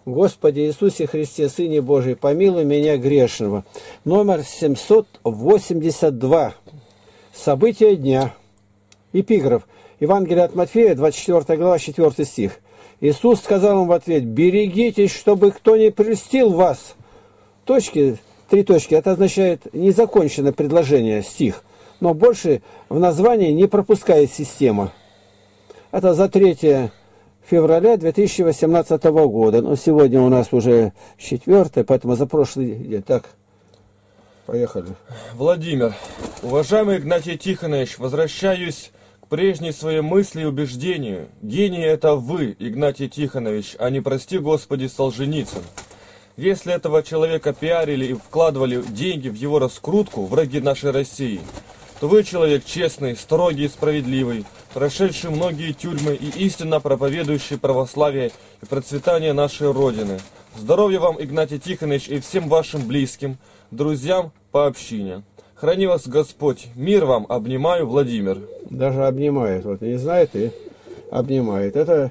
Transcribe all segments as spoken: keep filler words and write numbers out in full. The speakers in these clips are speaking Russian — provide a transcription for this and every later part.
Господи Иисусе Христе, Сыне Божий, помилуй меня грешного. Номер семьсот восемьдесят два. События дня. Эпиграф. Евангелие от Матфея, двадцать четвёртая глава, четвёртый стих. Иисус сказал им в ответ: берегитесь, чтобы кто не прельстил вас. Точки, три точки, это означает незаконченное предложение, стих. Но больше в названии не пропускает система. Это за третье февраля две тысячи восемнадцатого года. Но сегодня у нас уже четвёртое, поэтому за прошлый день. Так, поехали. Владимир, уважаемый Игнатий Тихонович, возвращаюсь к прежней своей мысли и убеждению. Гений — это вы, Игнатий Тихонович, а не, прости Господи, Солженицын. Если этого человека пиарили и вкладывали деньги в его раскрутку, враги нашей России, то вы человек честный, строгий и справедливый, прошедший многие тюрьмы и истинно проповедующий православие и процветание нашей Родины. Здоровья вам, Игнатий Тихонович, и всем вашим близким, друзьям по общине. Храни вас Господь. Мир вам. Обнимаю, Владимир. Даже обнимает. Вот не знает и обнимает. Это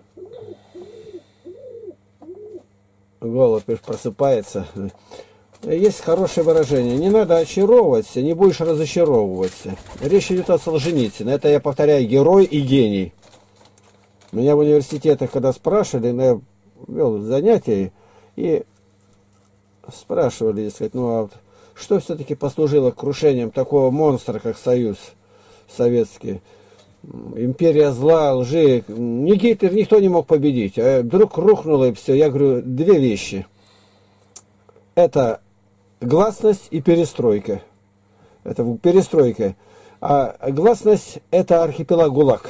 голубь просыпается. Есть хорошее выражение. Не надо очаровываться, не будешь разочаровываться. Речь идет о Солженицыне. Это, я повторяю, герой и гений. Меня в университетах, когда спрашивали, я вел занятия, и спрашивали, сказать, ну а что все-таки послужило крушением такого монстра, как Союз Советский? Империя зла, лжи. Ни Гитлер, никто не мог победить. А вдруг рухнуло и все. Я говорю, две вещи. Это гласность и перестройка. Это перестройка. А гласность — это архипелаг ГУЛАГ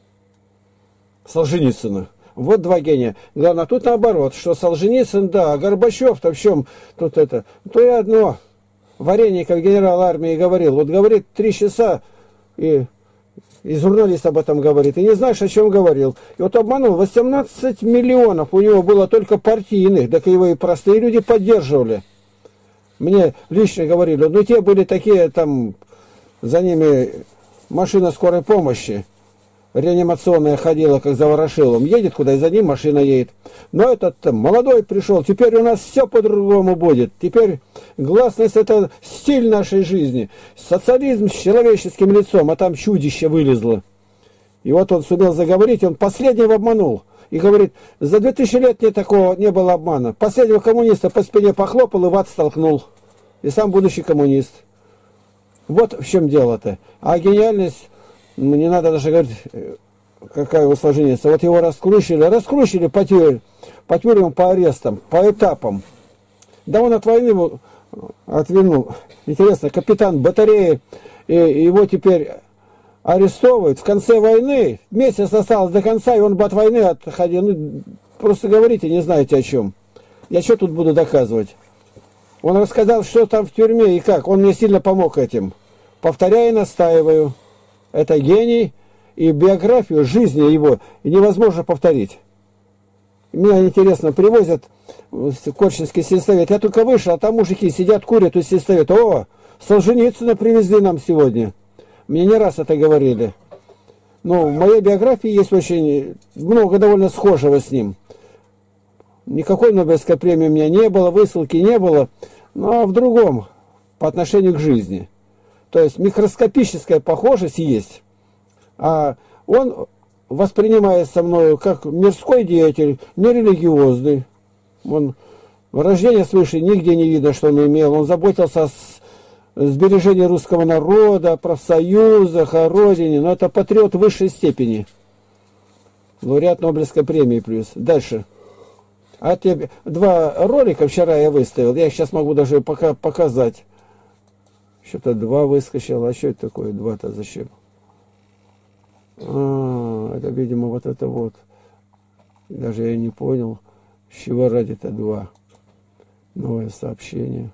Солженицына. Вот два гения. Главное, тут наоборот, что Солженицын, да, а Горбачев-то в чем тут это? То и одно. Вареников, генерал армии, говорил. Вот говорит три часа, и, и журналист об этом говорит. И не знаешь, о чем говорил. И вот обманул. восемнадцать миллионов у него было только партийных. Так его и простые люди поддерживали. Мне лично говорили, ну те были такие, там, за ними машина скорой помощи. Реанимационная ходила, как за Ворошиловым. Едет куда, и за ним машина едет. Но этот там, молодой пришел. Теперь у нас все по-другому будет. Теперь гласность — это стиль нашей жизни. Социализм с человеческим лицом, а там чудище вылезло. И вот он сумел заговорить, он последнего обманул. И говорит, за две тысячи лет не такого не было обмана. Последнего коммуниста по спине похлопал и в ад столкнул. И сам будущий коммунист. Вот в чем дело-то. А гениальность... Не надо даже говорить, какая его сложение. Вот его раскручили, раскручили по тюрьмам, по тюрьмам, по арестам, по этапам. Да он от войны отвернул. Интересно, капитан батареи, и его теперь арестовывают. В конце войны, месяц осталось до конца, и он бы от войны отходил. Ну, просто говорите, не знаете о чем. Я что тут буду доказывать? Он рассказал, что там в тюрьме и как. Он мне сильно помог этим. Повторяю и настаиваю. Это гений, и биографию жизни его невозможно повторить. Меня интересно, привозят в Корчинский сельсовет. Я только вышел, а там мужики сидят, курят у сельсовета. О, Солженицына привезли нам сегодня. Мне не раз это говорили. Но в моей биографии есть очень много довольно схожего с ним. Никакой Нобелевской премии у меня не было, высылки не было. Но в другом, по отношению к жизни. То есть микроскопическая похожесть есть, а он воспринимается мною как мирской деятель, нерелигиозный. Он рождения свыше нигде не видно, что он имел. Он заботился о сбережении русского народа, о профсоюзах, о родине. Но это патриот высшей степени. Лауреат Нобелевской премии плюс. Дальше. А тебе два ролика вчера я выставил. Я их сейчас могу даже пока показать. Что-то два выскочило. А что это такое? Два-то зачем? А, это, видимо, вот это вот. Даже я не понял, с чего ради-то два. Новое сообщение.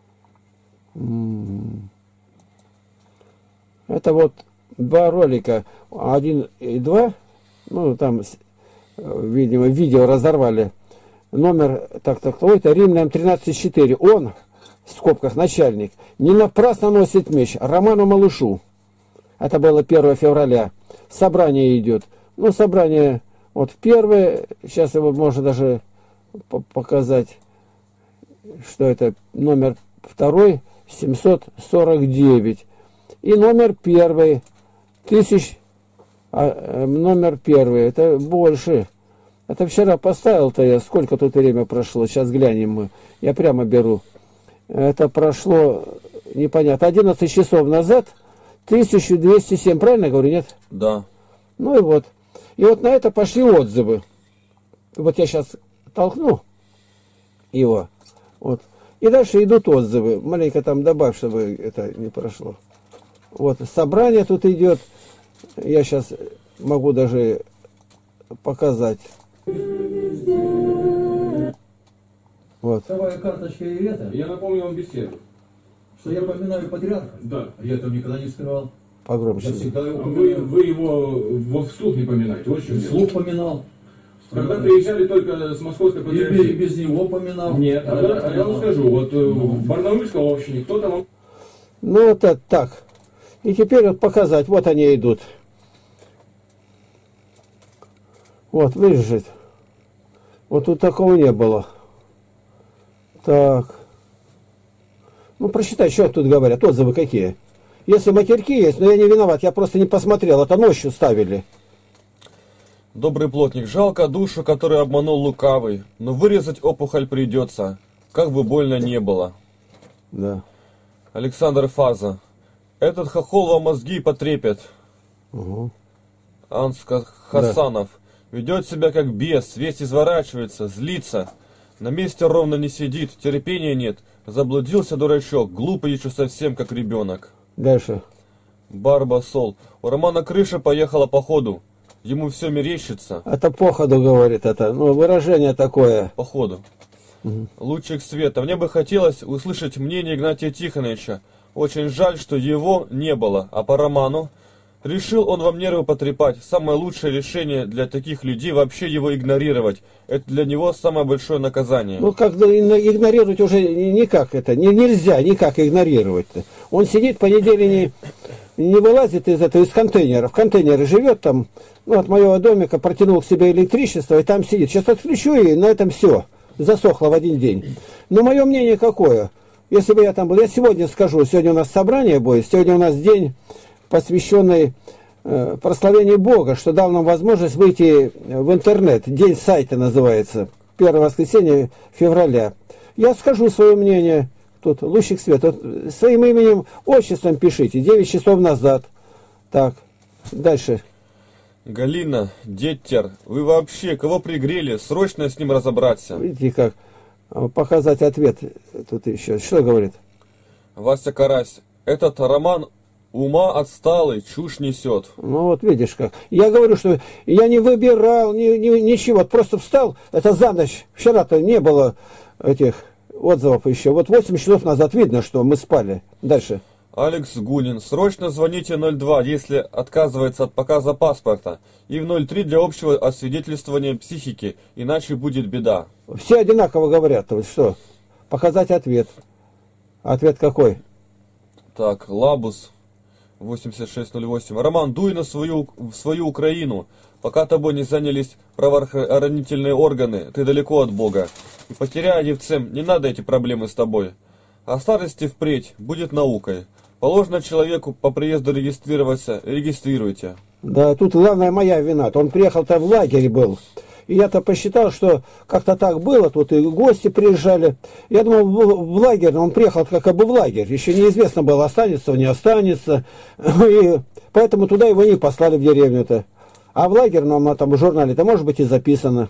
М-м-м. Это вот два ролика. Один и два. Ну, там, видимо, видео разорвали. Номер, так-так, это Римлянам тринадцать четыре. Он... в скобках начальник, не напрасно носит меч Роману Малышу. Это было первое февраля. Собрание идет. Ну, собрание вот первое, сейчас его можно даже показать, что это номер второй, семьсот сорок девять. И номер первый, тысяч, а, номер первый, это больше. Это вчера поставил-то я, сколько тут время прошло, сейчас глянем мы. Я прямо беру. Это прошло, непонятно, одиннадцать часов назад, тысяча двести семь, правильно говорю, нет? Да. Ну и вот. И вот на это пошли отзывы. Вот я сейчас толкну его. Вот. И дальше идут отзывы. Маленько там добавь, чтобы это не прошло. Вот. Собрание тут идет. Я сейчас могу даже показать. Вот. Вторая карточка и это. Я напомню вам беседу. Что я поминаю патриарха? Да. Я там никогда не скрывал. Погромче. Я всегда его Вы, вы его во вслух не поминаете, вот в чем дело. вслух поминал. Когда приезжали только с московской И патриархии. без, без него поминал. Нет, а я, а я вам скажу, вот э, в Барнаульской общине кто-то вам... Ну вот это так. И теперь вот показать. Вот они идут. Вот, выжжет. Вот тут такого не было. Так. Ну, прочитай, что тут говорят. Отзывы какие. Если матерки есть, но я не виноват, я просто не посмотрел. Это ночью ставили. Добрый плотник, жалко душу, которую обманул лукавый, но вырезать опухоль придется, как бы больно не было. Да. Александр Фаза. Этот хохол вам мозги потрепет. Угу. Анс Хасанов. Ведет себя как бес, весь изворачивается, злится. На месте ровно не сидит, терпения нет. Заблудился дурачок, глупый еще совсем, как ребенок. Дальше. Барба Сол. У Романа крыша поехала по ходу. Ему все мерещится. Это по ходу говорит это. Ну, выражение такое. По ходу. Угу. Лучик света. Мне бы хотелось услышать мнение Игнатия Тихоновича. Очень жаль, что его не было. А по роману? Решил он вам нервы потрепать. Самое лучшее решение для таких людей вообще его игнорировать. Это для него самое большое наказание. Ну, как игнорировать уже никак это. Не, нельзя никак игнорировать-то. Он сидит по неделе, не, не вылазит из этого, из контейнера. В контейнере живет там. Ну, от моего домика протянул к себе электричество и там сидит. Сейчас отключу и на этом все. Засохло в один день. Но мое мнение какое? Если бы я там был, я сегодня скажу, сегодня у нас собрание будет, сегодня у нас день, посвященный э, прославлению Бога, что дал нам возможность выйти в интернет. День сайта называется. Первое воскресенье февраля. Я скажу свое мнение. Тут лучик света. Вот, своим именем, отчеством пишите. девять часов назад. Так, дальше. Галина, Деттер, вы вообще кого пригрели? Срочно с ним разобраться. Видите, как показать ответ. Тут еще. Что говорит? Вася Карась, этот роман ума отсталый, чушь несет. Ну вот видишь как. Я говорю, что я не выбирал ни, ни, ничего. Вот просто встал. Это за ночь. Вчера-то не было этих отзывов еще. Вот восемь часов назад видно, что мы спали. Дальше. Алекс Гунин, срочно звоните ноль два, если отказывается от показа паспорта, и в ноль три для общего освидетельствования психики, иначе будет беда. Все одинаково говорят. Вот что? Показать ответ. Ответ какой? Так, Лабус, восемьдесят шесть ноль восемь. Роман, дуй на свою, в свою Украину. Пока тобой не занялись правоохранительные органы, ты далеко от Бога. И потеряя Евцем, не надо эти проблемы с тобой. О старости впредь будет наукой. Положено человеку по приезду регистрироваться, регистрируйте. Да, тут главная моя вина. Он приехал-то в лагере был. И я-то посчитал, что как-то так было, тут и гости приезжали. Я думал, в, в лагерь, но он приехал как бы в лагерь. Еще неизвестно было, останется, не останется. И поэтому туда его не послали в деревню-то. А в лагерь, ну, там в журнале-то может быть и записано.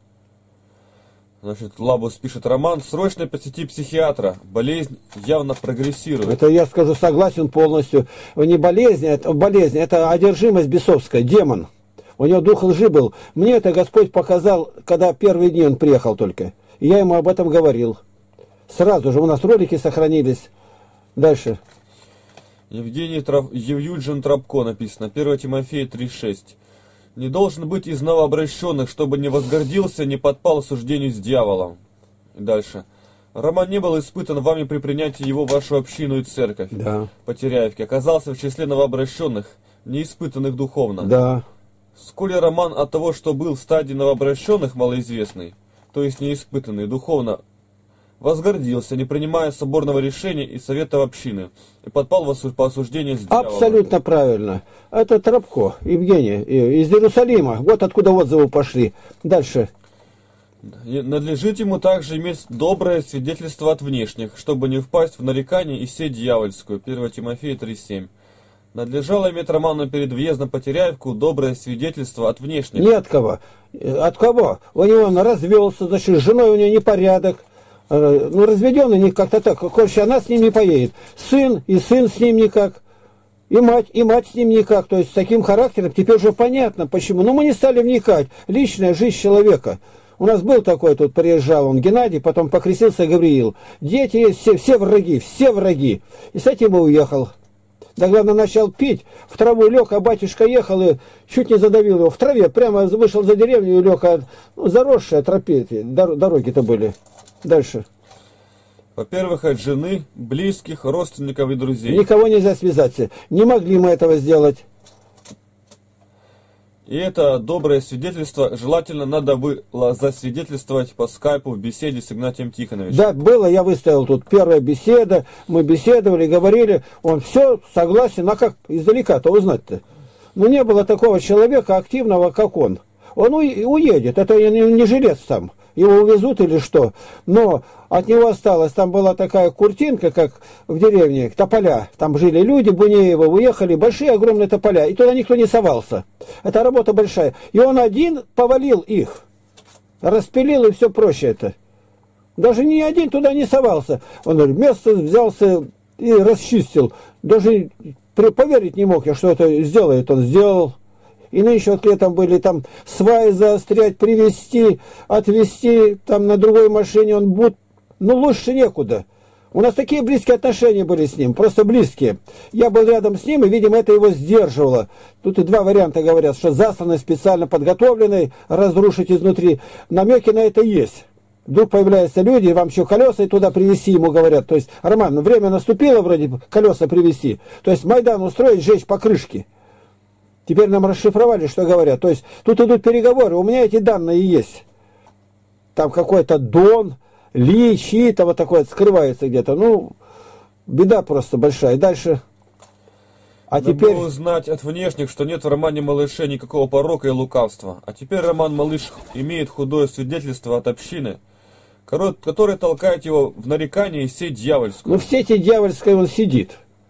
Значит, Лабус пишет: Роман, срочно посети психиатра. Болезнь явно прогрессирует. Это я скажу, согласен полностью. Не болезнь, это болезнь, это одержимость бесовская, демон. У него дух лжи был. Мне это Господь показал, когда первые дни он приехал только. И я ему об этом говорил. Сразу же у нас ролики сохранились. Дальше. Евгений Трав... Евюджин Трапко написано. первое Тимофея три шесть. Не должен быть из новообращенных, чтобы не возгордился, не подпал суждению с дьяволом. И дальше. Роман не был испытан вами при принятии его в вашу общину и церковь. Да. Потеряевки. Оказался в числе новообращенных, не испытанных духовно. Да. Сколь Роман от того, что был в стадии новообращенных малоизвестный, то есть неиспытанный, духовно возгордился, не принимая соборного решения и совета общины, и подпал по осуждению с дьяволом. Абсолютно правильно. Это Тропко, Евгений, из Иерусалима. Вот откуда отзывы пошли. Дальше. Надлежит ему также иметь доброе свидетельство от внешних, чтобы не впасть в нарекание и сеть дьявольскую. первое Тимофея три семь. Надлежало иметь Роману перед въездом по Теряевку доброе свидетельство от внешних. Не от кого. От кого? У него он развелся, значит, с женой у него непорядок. Ну, разведенный не как-то так. Короче, она с ним не поедет. Сын, и сын с ним никак. И мать, и мать с ним никак. То есть с таким характером теперь уже понятно, почему. Но мы не стали вникать. Личная жизнь человека. У нас был такой, тут приезжал он, Геннадий, потом покрестился Гавриил. Дети есть, все, все враги, все враги. И с этим и уехал. Да главное, начал пить, в траву лег, а батюшка ехал и чуть не задавил его. В траве прямо вышел за деревню и лег, а, ну, заросшие тропи, дороги-то были. Дальше. Во-первых, от жены, близких, родственников и друзей. Никого нельзя связаться. Не могли мы этого сделать. И это доброе свидетельство желательно надо было засвидетельствовать по скайпу в беседе с Игнатием Тихоновичем. Да, было, я выставил тут первая беседа, мы беседовали, говорили, он все согласен, а как издалека-то узнать-то? Ну, не было такого человека активного, как он. Он уедет, это не жилец там, его увезут или что. Но от него осталось, там была такая куртинка, как в деревне, тополя. Там жили люди, Бунеева, уехали, большие огромные тополя, и туда никто не совался. Это работа большая. И он один повалил их, распилил, и все проще это. Даже ни один туда не совался. Он говорит, место взялся и расчистил. Даже поверить не мог я, что это сделает, он сделал. И нынче вот летом были там сваи заострять, привезти, отвезти, там на другой машине он будет, ну лучше некуда. У нас такие близкие отношения были с ним, просто близкие. Я был рядом с ним, и, видимо, это его сдерживало. Тут и два варианта говорят, что засланный, специально подготовленный, разрушить изнутри. Намеки на это есть. Вдруг появляются люди, вам еще колеса и туда привезти ему говорят. То есть, Роман, ну, время наступило вроде колеса привезти. То есть Майдан устроить, сжечь покрышки. Теперь нам расшифровали, что говорят. То есть тут идут переговоры, у меня эти данные есть. Там какой-то Дон, Ли, чьи-то вот такое скрывается где-то. Ну, беда просто большая. Дальше. А Надо теперь... было узнать от внешних, что нет в романе Малыше никакого порока и лукавства. А теперь роман Малыш имеет худое свидетельство от общины, который толкает его в нарекание и сеть дьявольскую. Ну, в сети дьявольской он сидит.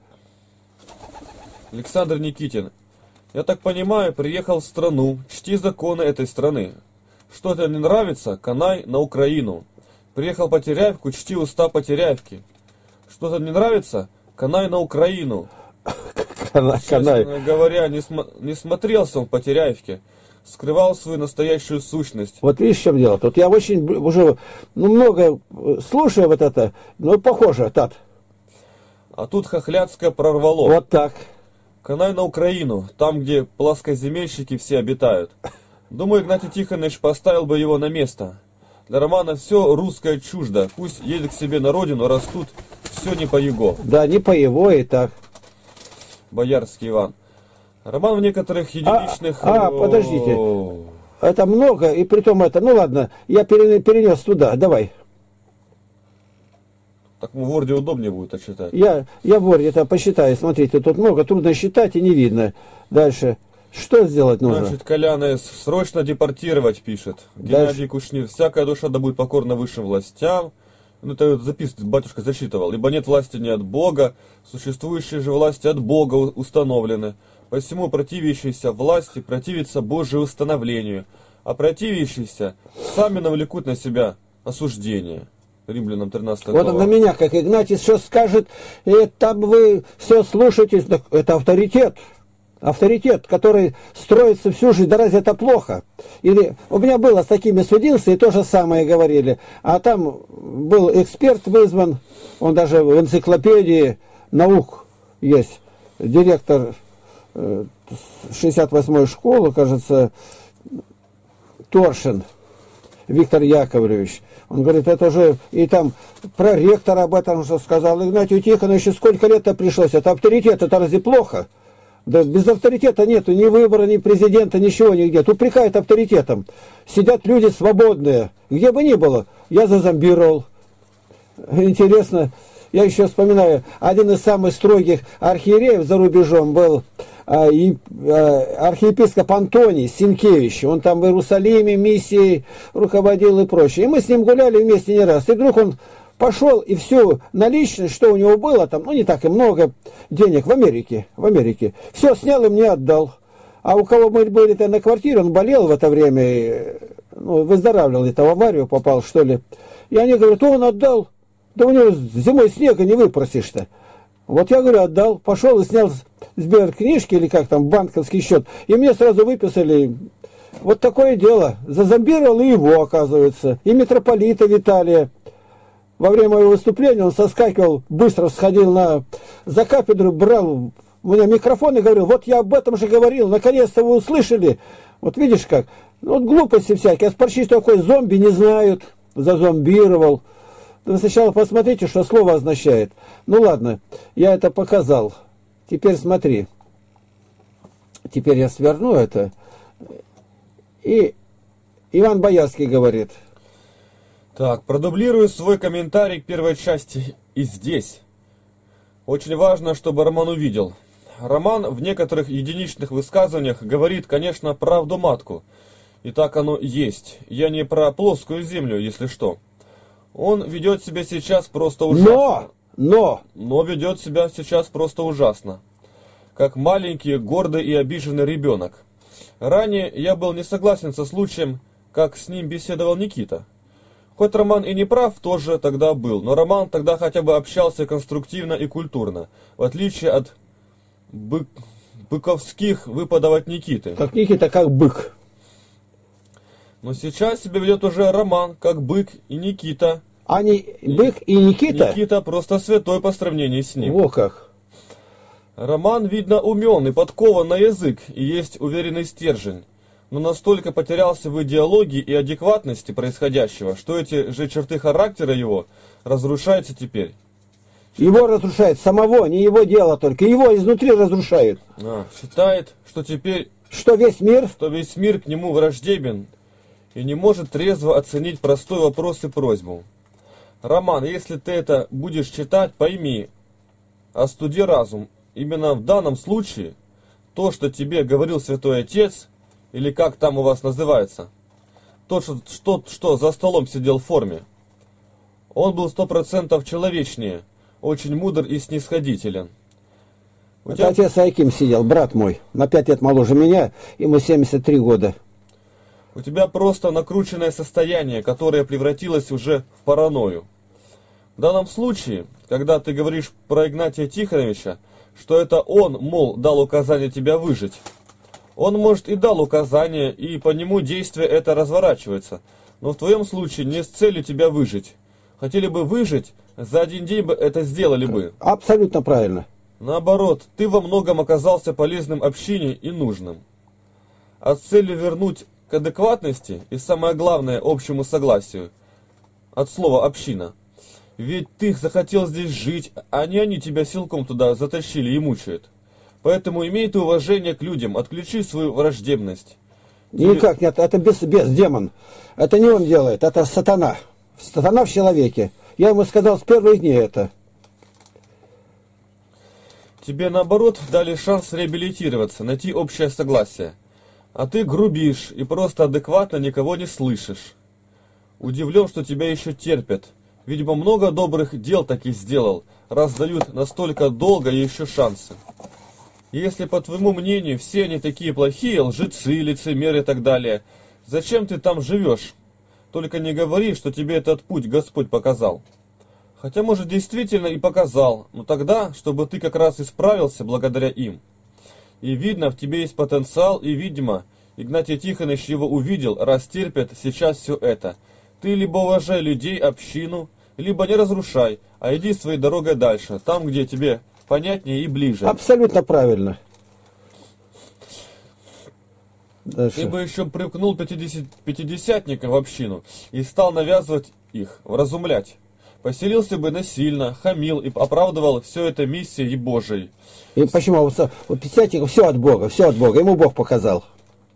Александр Никитин. Я так понимаю, приехал в страну, чти законы этой страны. Что-то не нравится, канай на Украину. Приехал по Теряевку, чти уста по Теряевке. Что-то не нравится, канай на Украину. Честно говоря, не, см не смотрелся он по Теряевке. Скрывал свою настоящую сущность. Вот видишь, в чем дело. Тут я очень уже ну, много слушаю вот это, но похоже, Тат. А тут хохляцкое прорвало. Вот так. Канай на Украину, там, где плоскоземельщики все обитают. Думаю, Игнатий Тихонович поставил бы его на место. Для романа все русское чуждо. Пусть едет к себе на родину, растут все не по его. Да, не по его и так. Боярский Иван. Роман в некоторых единичных... А, а подождите. Это много, и притом это... Ну ладно, я перенес туда, давай. Так в Ворде удобнее будет отчитать. Я, я в Ворде это посчитаю. Смотрите, тут много, трудно считать и не видно. Дальше. Что сделать нужно? Значит, Коляна срочно депортировать пишет. Геннадий Кушнир. Всякая душа да будет покорна высшим властям. Ну, это записку батюшка зачитывал. Ибо нет власти не от Бога, существующие же власти от Бога установлены. Посему противящиеся власти противятся Божию установлению, а противящиеся сами навлекут на себя осуждение. Римлянам тринадцатая глава. Вот он на меня, как Игнатий, что скажет, и там вы все слушаетесь, это авторитет. Авторитет, который строится всю жизнь, да разве это плохо? Или у меня было с такими судился, и то же самое говорили. А там был эксперт вызван, он даже в энциклопедии наук есть, директор шестьдесят восьмой школы, кажется, Торшин Виктор Яковлевич. Он говорит, это же, и там проректор об этом что сказал, Игнатию Тихоновичу сколько лет-то пришлось, это авторитет, это разве плохо? Да без авторитета нету ни выбора, ни президента, ничего нигде. Тут упрекают авторитетом. Сидят люди свободные. Где бы ни было, я зазомбировал. Интересно, я еще вспоминаю, один из самых строгих архиереев за рубежом был а, и, а, архиепископ Антоний Синкевич. Он там в Иерусалиме миссией руководил и прочее. И мы с ним гуляли вместе не раз. И вдруг он пошел и всю наличность, что у него было там, ну не так и много денег в Америке, в Америке, все снял и мне отдал. А у кого мы были-то на квартире, он болел в это время, и, ну, выздоравливал, это в аварию попал, что ли. И они говорят, он отдал, да у него зимой снега не выпросишь-то. Вот я говорю, отдал, пошел и снял сберкнижки или как там, банковский счет, и мне сразу выписали. Вот такое дело. Зазомбировал и его, оказывается, и митрополита Виталия. Во время моего выступления он соскакивал, быстро сходил на, за кафедру, брал у меня микрофон и говорил, вот я об этом же говорил, наконец-то вы услышали. Вот видишь как, ну, вот глупости всякие, а спорщи, что такое зомби, не знают, зазомбировал. Вы сначала посмотрите, что слово означает. Ну ладно, я это показал. Теперь смотри. Теперь я сверну это. И Иван Боярский говорит. Так, продублирую свой комментарий к первой части и здесь. Очень важно, чтобы Роман увидел. Роман в некоторых единичных высказываниях говорит, конечно, правду матку. И так оно есть. Я не про плоскую землю, если что. Он ведет себя сейчас просто ужасно. Но! Но! Но ведет себя сейчас просто ужасно. Как маленький, гордый и обиженный ребенок. Ранее я был не согласен со случаем, как с ним беседовал Никита. Хоть Роман и не прав, тоже тогда был, но Роман тогда хотя бы общался конструктивно и культурно, в отличие от бык... быковских выпадов от Никиты. Как Никита, как бык. Но сейчас себя ведет уже Роман, как бык и Никита. А не бык и Никита? Никита просто святой по сравнению с ним. Во как. Роман, видно, умен и подкован на язык, и есть уверенный стержень. Но настолько потерялся в идеологии и адекватности происходящего, что эти же черты характера его разрушаются теперь. Его разрушает самого, не его дело только. Его изнутри разрушают. А, считает, что теперь... Что весь мир? Что весь мир к нему враждебен и не может трезво оценить простой вопрос и просьбу. Роман, если ты это будешь читать, пойми, остуди разум. Именно в данном случае то, что тебе говорил Святой Отец, или как там у вас называется, тот, что, что, что за столом сидел в форме, он был сто процентов человечнее, очень мудр и снисходителен. У Это тебя... отец Аким сидел, брат мой, на пять лет моложе меня, ему семьдесят три года. У тебя просто накрученное состояние, которое превратилось уже в паранойю. В данном случае, когда ты говоришь про Игнатия Тихоновича, что это он, мол, дал указание тебя выжить, он, может, и дал указание, и по нему действие это разворачивается, но в твоем случае не с целью тебя выжить. Хотели бы выжить, за один день бы это сделали бы. Абсолютно правильно. Наоборот, ты во многом оказался полезным общине и нужным. А с целью вернуть к адекватности и, самое главное, общему согласию, от слова «община». Ведь ты захотел здесь жить, а не они тебя силком туда затащили и мучают. Поэтому имей ты уважение к людям, отключи свою враждебность. Никак нет, это без, без демон. Это не он делает, это сатана. Сатана в человеке. Я ему сказал с первых дней это. Тебе, наоборот, дали шанс реабилитироваться, найти общее согласие. А ты грубишь и просто адекватно никого не слышишь. Удивлен, что тебя еще терпят. Видимо, много добрых дел таки сделал, раз дают настолько долго и еще шансы. Если, по твоему мнению, все они такие плохие, лжецы, лицемеры и так далее, зачем ты там живешь? Только не говори, что тебе этот путь Господь показал. Хотя, может, действительно и показал, но тогда, чтобы ты как раз исправился благодаря им. И видно, в тебе есть потенциал, и, видимо, Игнатий Тихонович его увидел, раз терпят сейчас все это. Ты либо уважай людей, общину, либо не разрушай, а иди своей дорогой дальше, там, где тебе понятнее и ближе. Абсолютно правильно. Дальше. Ты бы еще привкнул пятидесят, пятидесятников в общину и стал навязывать их, вразумлять. Поселился бы насильно, хамил и оправдывал все это миссией Божией. И почему? Вот, вот пятидесятник, все от Бога, все от Бога. Ему Бог показал.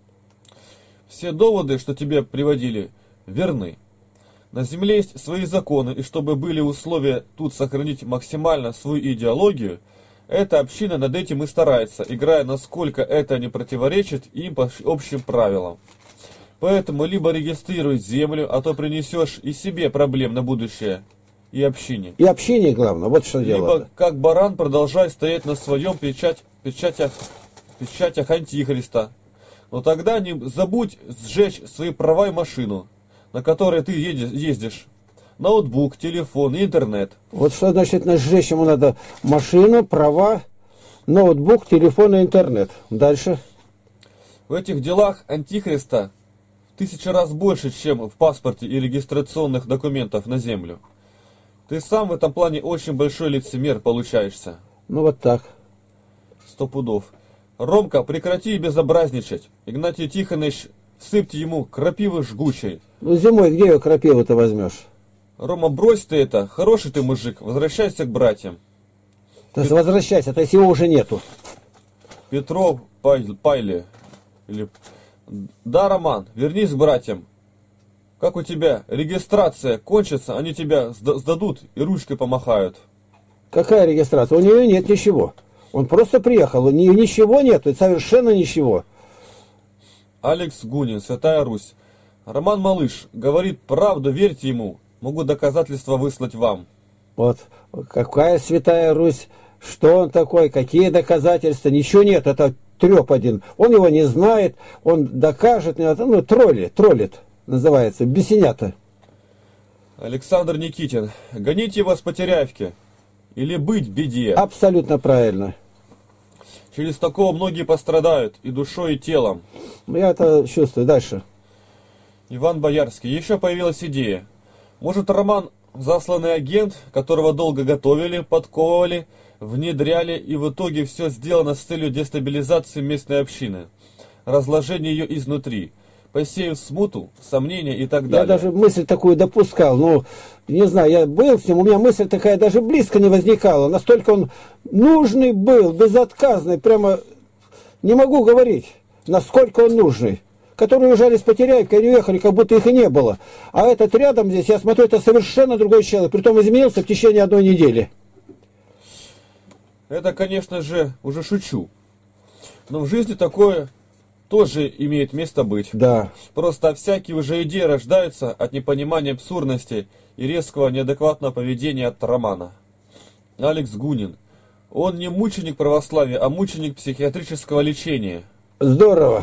Все доводы, что тебе приводили, верны. На земле есть свои законы, и чтобы были условия тут сохранить максимально свою идеологию, эта община над этим и старается, играя насколько это не противоречит им по общим правилам. Поэтому либо регистрируй землю, а то принесешь и себе проблем на будущее, и общине. И общение главное, вот что дело. Либо как баран продолжай стоять на своем печать, печатях, печатях антихриста. Но тогда не забудь сжечь свои права и машину, на которой ты ездишь. Ноутбук, телефон и интернет. Вот что значит сжечь ему надо машину, права, ноутбук, телефон и интернет. Дальше. В этих делах антихриста в тысячу раз больше, чем в паспорте и регистрационных документах на землю. Ты сам в этом плане очень большой лицемер получаешься. Ну вот так. Сто пудов. Ромка, прекрати безобразничать. Игнатий Тихонович, всыпьте ему крапивы жгучей. Ну зимой где ее крапиву-то возьмешь? Рома, брось ты это. Хороший ты мужик. Возвращайся к братьям. То есть возвращайся, то есть его уже нету. Петров Пайли. Или... Да, Роман, вернись к братьям. Как у тебя регистрация кончится, они тебя сдадут и ручкой помахают. Какая регистрация? У нее нет ничего. Он просто приехал, у нее ничего нет, совершенно ничего. Алекс Гунин, Святая Русь. Роман Малыш говорит правду, верьте ему. Могу доказательства выслать вам. Вот, какая Святая Русь, что он такой, какие доказательства, ничего нет, это треп один. Он его не знает, он докажет, ну, троллит, троллит. Называется, бесенята. Александр Никитин. Гоните его с Потеряевки. Или быть беде. Абсолютно правильно. Через такого многие пострадают и душой, и телом. Я это чувствую. Дальше. Иван Боярский. Еще появилась идея. Может, Роман засланный агент, которого долго готовили, подковывали, внедряли, и в итоге все сделано с целью дестабилизации местной общины, разложения ее изнутри, посеяв смуту, сомнения и так далее. Я даже мысль такую допускал, ну, не знаю, я был с ним, у меня мысль такая даже близко не возникала, настолько он нужный был, безотказный, прямо не могу говорить, насколько он нужный. Которые уезжали с Потеряевки, они уехали, как будто их и не было. А этот рядом здесь, я смотрю, это совершенно другой человек, притом изменился в течение одной недели. Это, конечно же, уже шучу. Но в жизни такое тоже имеет место быть. Да. Просто всякие уже идеи рождаются от непонимания абсурдности и резкого неадекватного поведения от Романа. Алекс Гунин. Он не мученик православия, а мученик психиатрического лечения. Здорово.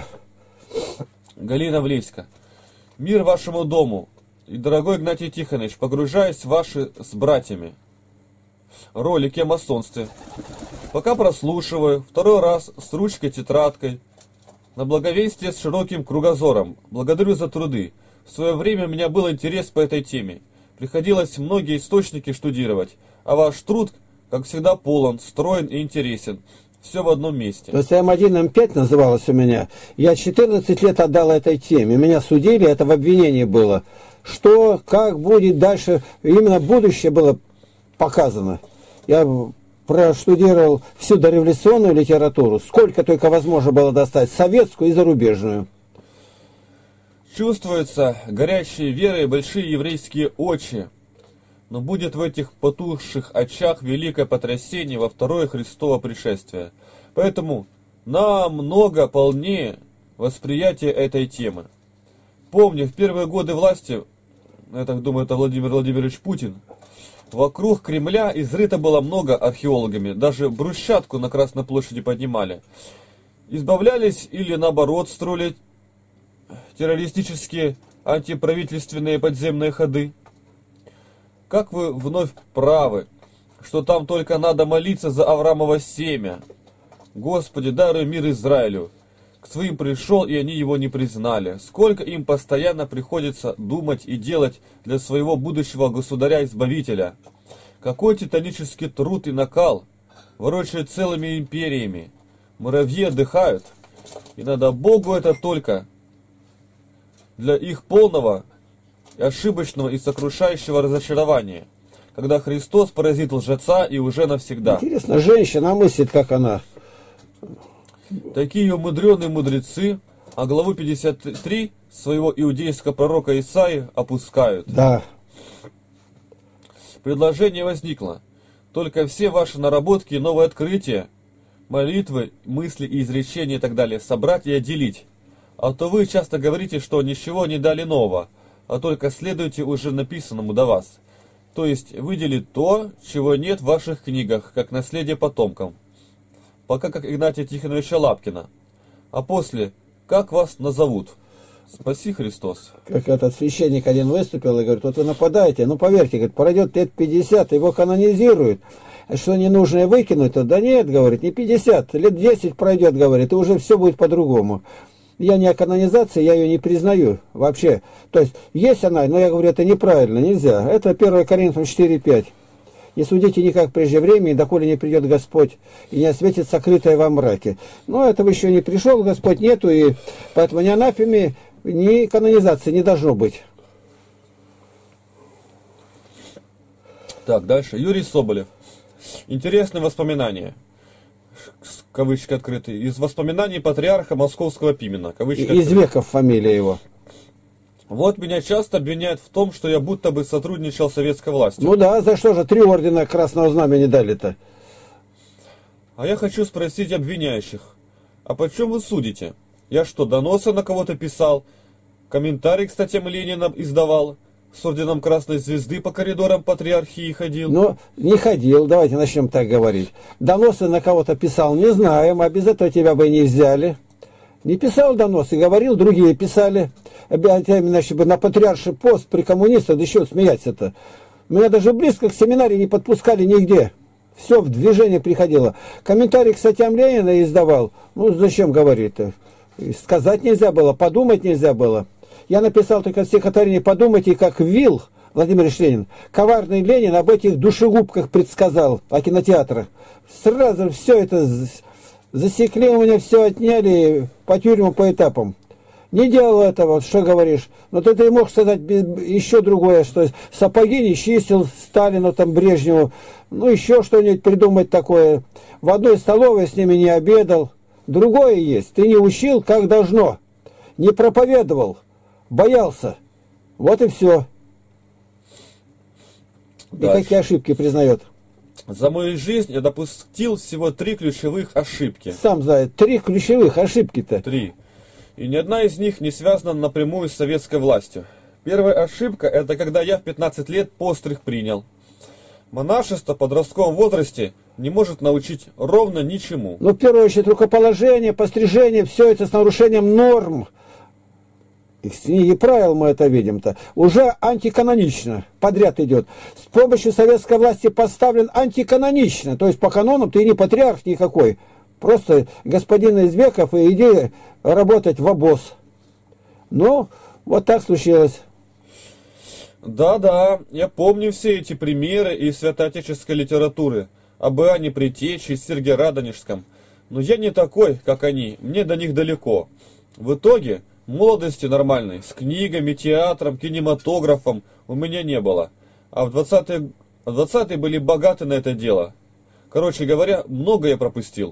Галина Влеська. Мир вашему дому. И, дорогой Игнатий Тихонович, погружаясь в ваши с братьями ролики о масонстве. Пока прослушиваю, второй раз с ручкой, тетрадкой, на благовестие с широким кругозором. Благодарю за труды. В свое время у меня был интерес по этой теме. Приходилось многие источники штудировать, а ваш труд, как всегда, полон, строен и интересен. Все в одном месте. То есть эм один эм пять называлось у меня. Я четырнадцать лет отдал этой теме. Меня судили, это в обвинении было. Что, как будет дальше, именно будущее было показано. Я проштудировал всю дореволюционную литературу, сколько только возможно было достать, советскую и зарубежную. Чувствуются горящие верой и большие еврейские очи. Но будет в этих потухших очах великое потрясение во второе Христово пришествие. Поэтому намного полнее восприятие этой темы. Помню, в первые годы власти, я так думаю, это Владимир Владимирович Путин, вокруг Кремля изрыто было много археологами, даже брусчатку на Красной площади поднимали. Избавлялись или наоборот строили террористические антиправительственные подземные ходы. Как вы вновь правы, что там только надо молиться за Авраамово семя. Господи, даруй мир Израилю. К своим пришел, и они его не признали. Сколько им постоянно приходится думать и делать для своего будущего государя-избавителя. Какой титанический труд и накал, ворочают целыми империями. Муравьи отдыхают, и надо Богу это только для их полного и ошибочного и сокрушающего разочарования. когда Христос поразит лжеца и уже навсегда. Интересно, женщина мыслит, как она. Такие умудренные мудрецы, а главу пятьдесят три своего иудейского пророка Исаии опускают. Да. Предложение возникло. Только все ваши наработки и новые открытия, молитвы, мысли и изречения и так далее собрать и отделить. А то вы часто говорите, что ничего не дали нового, а только следуйте уже написанному до вас. То есть выделить то, чего нет в ваших книгах, как наследие потомкам. Пока как Игнатия Тихоновича Лапкина. А после, как вас назовут? Спаси Христос. Как этот священник один выступил и говорит, вот вы нападаете, ну поверьте, говорит, пройдет лет пятьдесят, его канонизируют. А что ненужное выкинуть, то да нет, говорит, не пятьдесят, лет десять пройдет, говорит, и уже все будет по-другому. Я не о канонизации, я ее не признаю вообще. То есть, есть она, но я говорю, это неправильно, нельзя. Это первое Коринфянам четыре пять. Не судите никак прежде времени, доколе не придет Господь, и не осветит сокрытое во мраке. Но этого еще не пришел, Господь нету, и поэтому ни анафеме, ни канонизации не должно быть. Так, дальше. Юрий Соболев. Интересные воспоминания. Кавычки открытые. Из воспоминаний патриарха Московского Пимена. Кавычки Из открытые. веков фамилия его. Вот меня часто обвиняют в том, что я будто бы сотрудничал с советской властью. Ну да, за что же три ордена Красного Знамени дали-то? А я хочу спросить обвиняющих. А почем вы судите? Я что, доносы на кого-то писал? Комментарий к статьям Ленина издавал? С орденом Красной Звезды по коридорам патриархии ходил? Ну, не ходил, давайте начнем так говорить. Доносы на кого-то писал, не знаем, а без этого тебя бы и не взяли. Не писал доносы, говорил, другие писали. Иначе бы на патриарший пост при коммунистах, да еще смеяться-то. Меня даже близко к семинарии не подпускали нигде. Все в движение приходило. Комментарий к статьям Ленина издавал. Ну, зачем говорить-то? Сказать нельзя было, подумать нельзя было. Я написал только стихотворение «Подумайте, как Вил» Владимир Ильич Ленин. Коварный Ленин об этих душегубках предсказал, о кинотеатрах. Сразу все это засекли, у меня все отняли по тюрьмам, по этапам. Не делал этого, что говоришь. Но ты, ты мог сказать еще другое, что сапоги не чистил Сталину, там, Брежневу. Ну, еще что-нибудь придумать такое. В одной столовой с ними не обедал. Другое есть. Ты не учил, как должно. Не проповедовал. Боялся. Вот и все. И Дальше. какие ошибки признает. За мою жизнь я допустил всего три ключевых ошибки. Сам знает. Три ключевых ошибки-то. Три. И ни одна из них не связана напрямую с советской властью. Первая ошибка – это когда я в пятнадцать лет постриг принял. Монашество в подростковом возрасте не может научить ровно ничему. Ну, в первую очередь, рукоположение, пострижение, все это с нарушением норм. Из книги правил мы это видим-то. Уже антиканонично. Подряд идет. С помощью советской власти поставлен антиканонично. То есть по канонам ты не патриарх никакой. Просто господин из веков и иди работать в обоз. Ну, вот так случилось. Да-да, я помню все эти примеры из святоотеческой литературы. Об Иоанне Предтече и Сергии Радонежском. Но я не такой, как они. Мне до них далеко. В итоге... молодости нормальной, с книгами, театром, кинематографом у меня не было. А в двадцатые, двадцатые были богаты на это дело. Короче говоря, много я пропустил.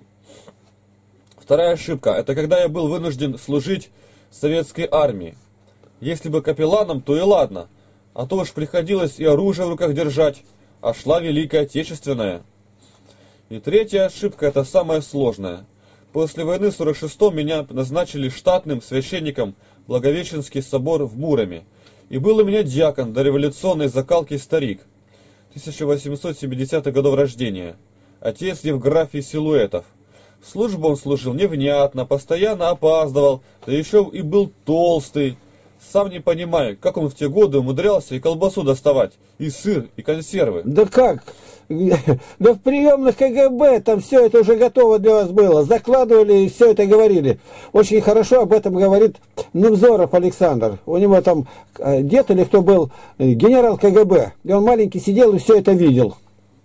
Вторая ошибка, это когда я был вынужден служить в советской армии. Если бы капелланом, то и ладно. А то уж приходилось и оружие в руках держать, а шла Великая Отечественная. И третья ошибка, это самая сложная. После войны в сорок шестом меня назначили штатным священником Благовещенский собор в Муроме. И был у меня диакон дореволюционной закалки старик, тысяча восемьсот семидесятых годов рождения, отец Евграфий Силуэтов. Службу он служил невнятно, постоянно опаздывал, да еще и был толстый. Сам не понимаю, как он в те годы умудрялся и колбасу доставать, и сыр, и консервы. Да как? Да в приемных КГБ там все это уже готово для вас было. Закладывали и все это говорили. Очень хорошо об этом говорит Невзоров Александр. У него там дед или кто был генерал КГБ. И он маленький сидел и все это видел.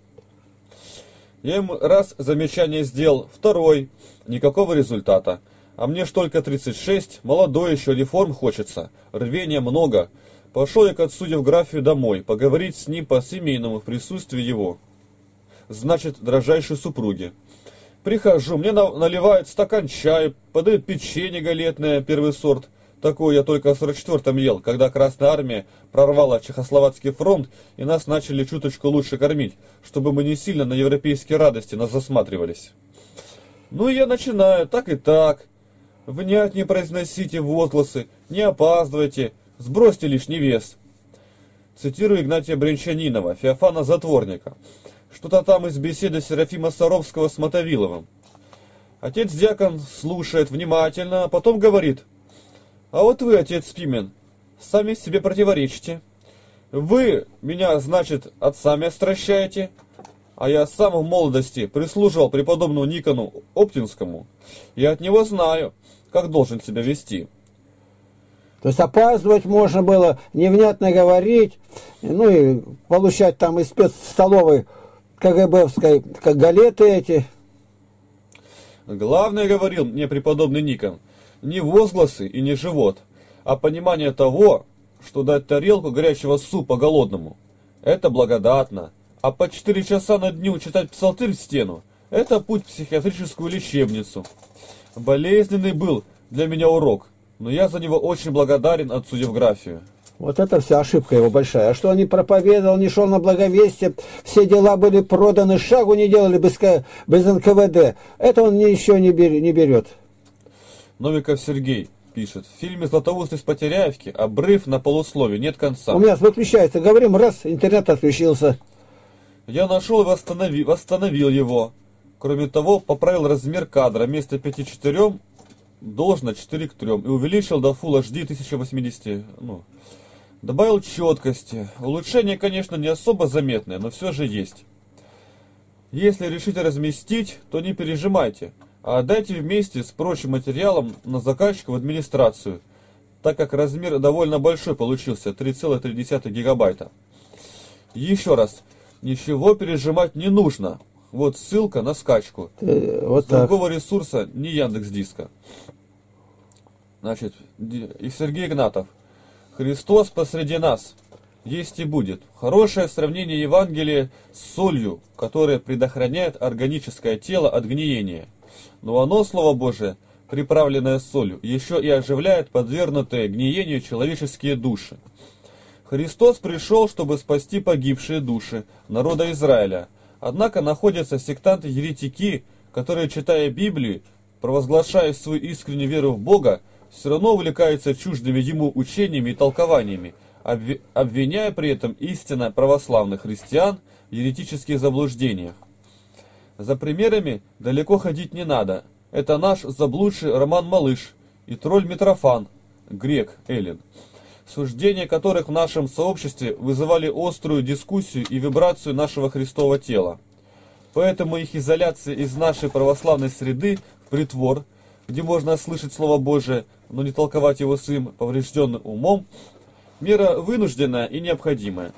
Я ему раз замечание сделал, второй, никакого результата. А мне ж только тридцать шесть, молодой еще, реформ хочется, рвения много. Пошел я к отцу Евграфию домой, поговорить с ним по-семейному в присутствии его, значит, дрожайшей супруги. Прихожу, мне на- наливают стакан чая, подают печенье галетное, первый сорт. Такое я только в сорок четвёртом ел, когда Красная Армия прорвала Чехословацкий фронт, и нас начали чуточку лучше кормить, чтобы мы не сильно на европейские радости нас засматривались. Ну и я начинаю, так и так. Внятнее произносите возгласы, не опаздывайте, сбросьте лишний вес. Цитирую Игнатия Брянчанинова, Феофана Затворника. Что-то там из беседы Серафима Саровского с Мотовиловым. Отец-дьякон слушает внимательно, а потом говорит: «А вот вы, отец Пимен, сами себе противоречите. Вы меня, значит, отцами остращаете, а я сам в молодости прислуживал преподобному Никону Оптинскому, и от него знаю, как должен себя вести». То есть опаздывать можно было, невнятно говорить, ну и получать там из спецстоловой КГБовской, как галеты эти. Главное, говорил мне преподобный Никон, не возгласы и не живот, а понимание того, что дать тарелку горячего супа голодному – это благодатно, а по четыре часа на дню читать псалтырь в стену – это путь в психиатрическую лечебницу. Болезненный был для меня урок, но я за него очень благодарен отцу Евграфию. Вот это вся ошибка его большая. А что он не проповедовал, не шел на благовестие, все дела были проданы, шагу не делали без, К... без эн ка вэ дэ. Это он еще не, бер... не берет. Новиков Сергей пишет. В фильме «Златоуст из Потеряевки» обрыв на полуслове, нет конца. У меня выключается, говорим, раз, интернет отключился. Я нашел и восстанови... восстановил его. Кроме того, поправил размер кадра. Вместо пяти к четырем должно четыре к трем. И увеличил до Full эйч ди тысяча восемьдесят. Ну, добавил четкости. Улучшение, конечно, не особо заметное, но все же есть. Если решите разместить, то не пережимайте, а отдайте вместе с прочим материалом на заказчика в администрацию, так как размер довольно большой получился, три целых три десятых гигабайта. Еще раз, ничего пережимать не нужно. Вот ссылка на скачку. Э, вот С так. другого ресурса, не Яндекс.Диска. Значит, и Сергей Игнатов. Христос посреди нас есть и будет. Хорошее сравнение Евангелия с солью, которая предохраняет органическое тело от гниения. Но оно, Слово Божие, приправленное солью, еще и оживляет подвергнутые гниению человеческие души. Христос пришел, чтобы спасти погибшие души народа Израиля. Однако находятся сектанты-еретики, которые, читая Библию, провозглашая свою искреннюю веру в Бога, все равно увлекаются чуждыми ему учениями и толкованиями, обвиняя при этом истинно православных христиан в еретических заблуждениях. За примерами далеко ходить не надо. Это наш заблудший Роман Малыш и тролль Митрофан, грек Эллин, суждения которых в нашем сообществе вызывали острую дискуссию и вибрацию нашего Христового тела. Поэтому их изоляция из нашей православной среды в притвор, где можно слышать Слово Божие, но не толковать его своим поврежденным умом, мера вынужденная и необходимая.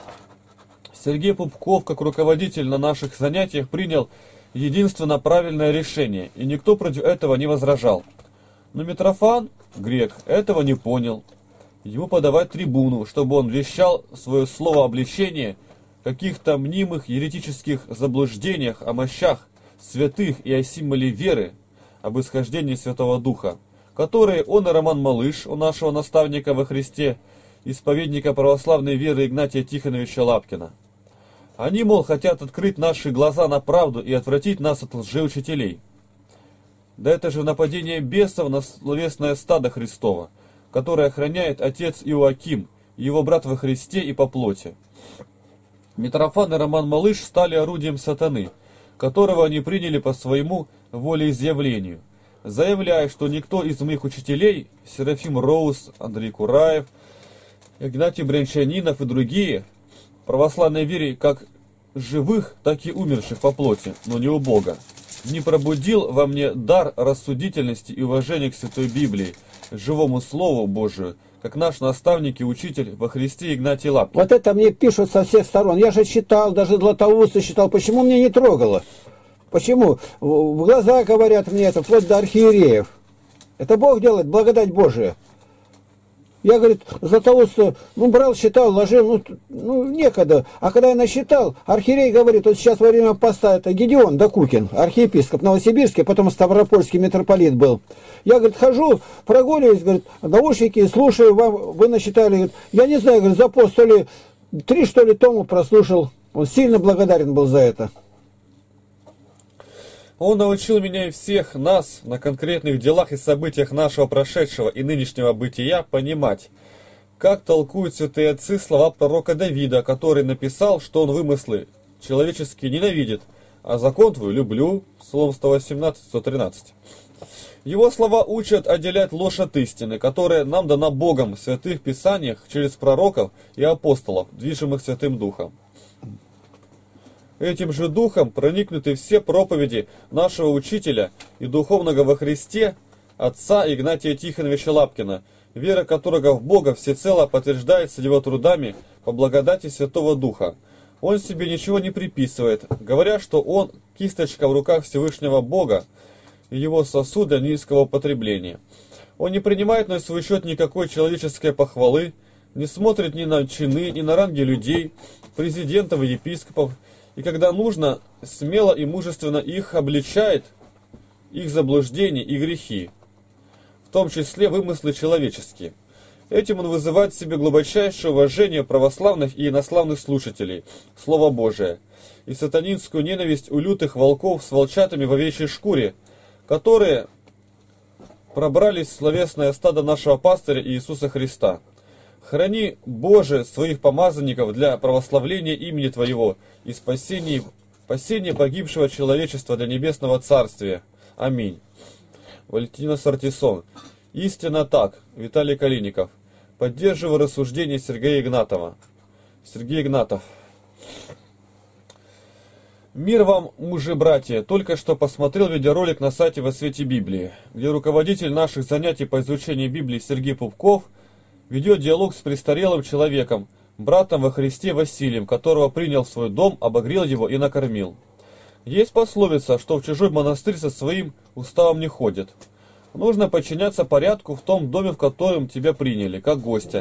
Сергей Пупков, как руководитель на наших занятиях, принял единственно правильное решение, и никто против этого не возражал. Но Митрофан, грек, этого не понял. Ему подавать трибуну, чтобы он вещал свое слово обличения каких-то мнимых еретических заблуждениях о мощах святых и о символе веры, об исхождении Святого Духа, которые он и Роман Малыш, у нашего наставника во Христе, исповедника православной веры Игнатия Тихоновича Лапкина. Они, мол, хотят открыть наши глаза на правду и отвратить нас от лжеучителей. Да это же нападение бесов на словесное стадо Христова, которое охраняет отец Иоаким, его брат во Христе и по плоти. Митрофан и Роман Малыш стали орудием сатаны, которого они приняли по своему волеизъявлению, заявляя, что никто из моих учителей, Серафим Роуз, Андрей Кураев, Игнатий Брянчанинов и другие, православной вере как живых, так и умерших по плоти, но не у Бога, не пробудил во мне дар рассудительности и уважения к Святой Библии, живому Слову Божию, как наш наставник и учитель во Христе Игнатий Лапкин. Вот это мне пишут со всех сторон. Я же читал, даже Златоуста читал. Почему мне не трогало? Почему? В глаза говорят мне это, вплоть до архиереев. Это Бог делает, благодать Божия. Я, говорит, Златоуста, ну, брал, считал, ложил, ну, ну, некогда. А когда я насчитал, архиерей говорит, вот сейчас во время поста, это Гедеон Докукин, архиепископ Новосибирский, потом Ставропольский митрополит был. Я, говорит, хожу, прогуливаюсь, говорит, наушники, слушаю, вам, вы насчитали, говорит, я не знаю, говорит, за пост, то ли, три, что ли, тому прослушал. Он сильно благодарен был за это. Он научил меня и всех нас на конкретных делах и событиях нашего прошедшего и нынешнего бытия понимать, как толкуют святые отцы слова пророка Давида, который написал, что он вымыслы человеческие ненавидит, а закон твой люблю, Псалом сто восемнадцать сто тринадцать. Его слова учат отделять ложь от истины, которая нам дана Богом в святых писаниях через пророков и апостолов, движимых Святым Духом. Этим же духом проникнуты все проповеди нашего учителя и духовного во Христе, отца Игнатия Тихоновича Лапкина, вера которого в Бога всецело подтверждается его трудами по благодати Святого Духа. Он себе ничего не приписывает, говоря, что он кисточка в руках Всевышнего Бога и его сосуд для низкого употребления. Он не принимает на свой счет никакой человеческой похвалы, не смотрит ни на чины, ни на ранги людей, президентов и епископов, и когда нужно, смело и мужественно их обличает, их заблуждения и грехи, в том числе вымыслы человеческие. Этим он вызывает в себе глубочайшее уважение православных и инославных слушателей Слова Божия и сатанинскую ненависть у лютых волков с волчатами в овечьей шкуре, которые пробрались в словесное стадо нашего пастыря Иисуса Христа. Храни, Боже, своих помазанников для православления имени Твоего и спасения, спасения погибшего человечества для небесного царствия. Аминь. Валентина Сартисон. Истинно так. Виталий Калиников. Поддерживаю рассуждение Сергея Игнатова. Сергей Игнатов. Мир вам, мужи-братья, только что посмотрел видеоролик на сайте «Во свете Библии», где руководитель наших занятий по изучению Библии Сергей Пупков ведет диалог с престарелым человеком, братом во Христе Василием, которого принял в свой дом, обогрел его и накормил. Есть пословица, что в чужой монастырь со своим уставом не ходят. Нужно подчиняться порядку в том доме, в котором тебя приняли, как гостя,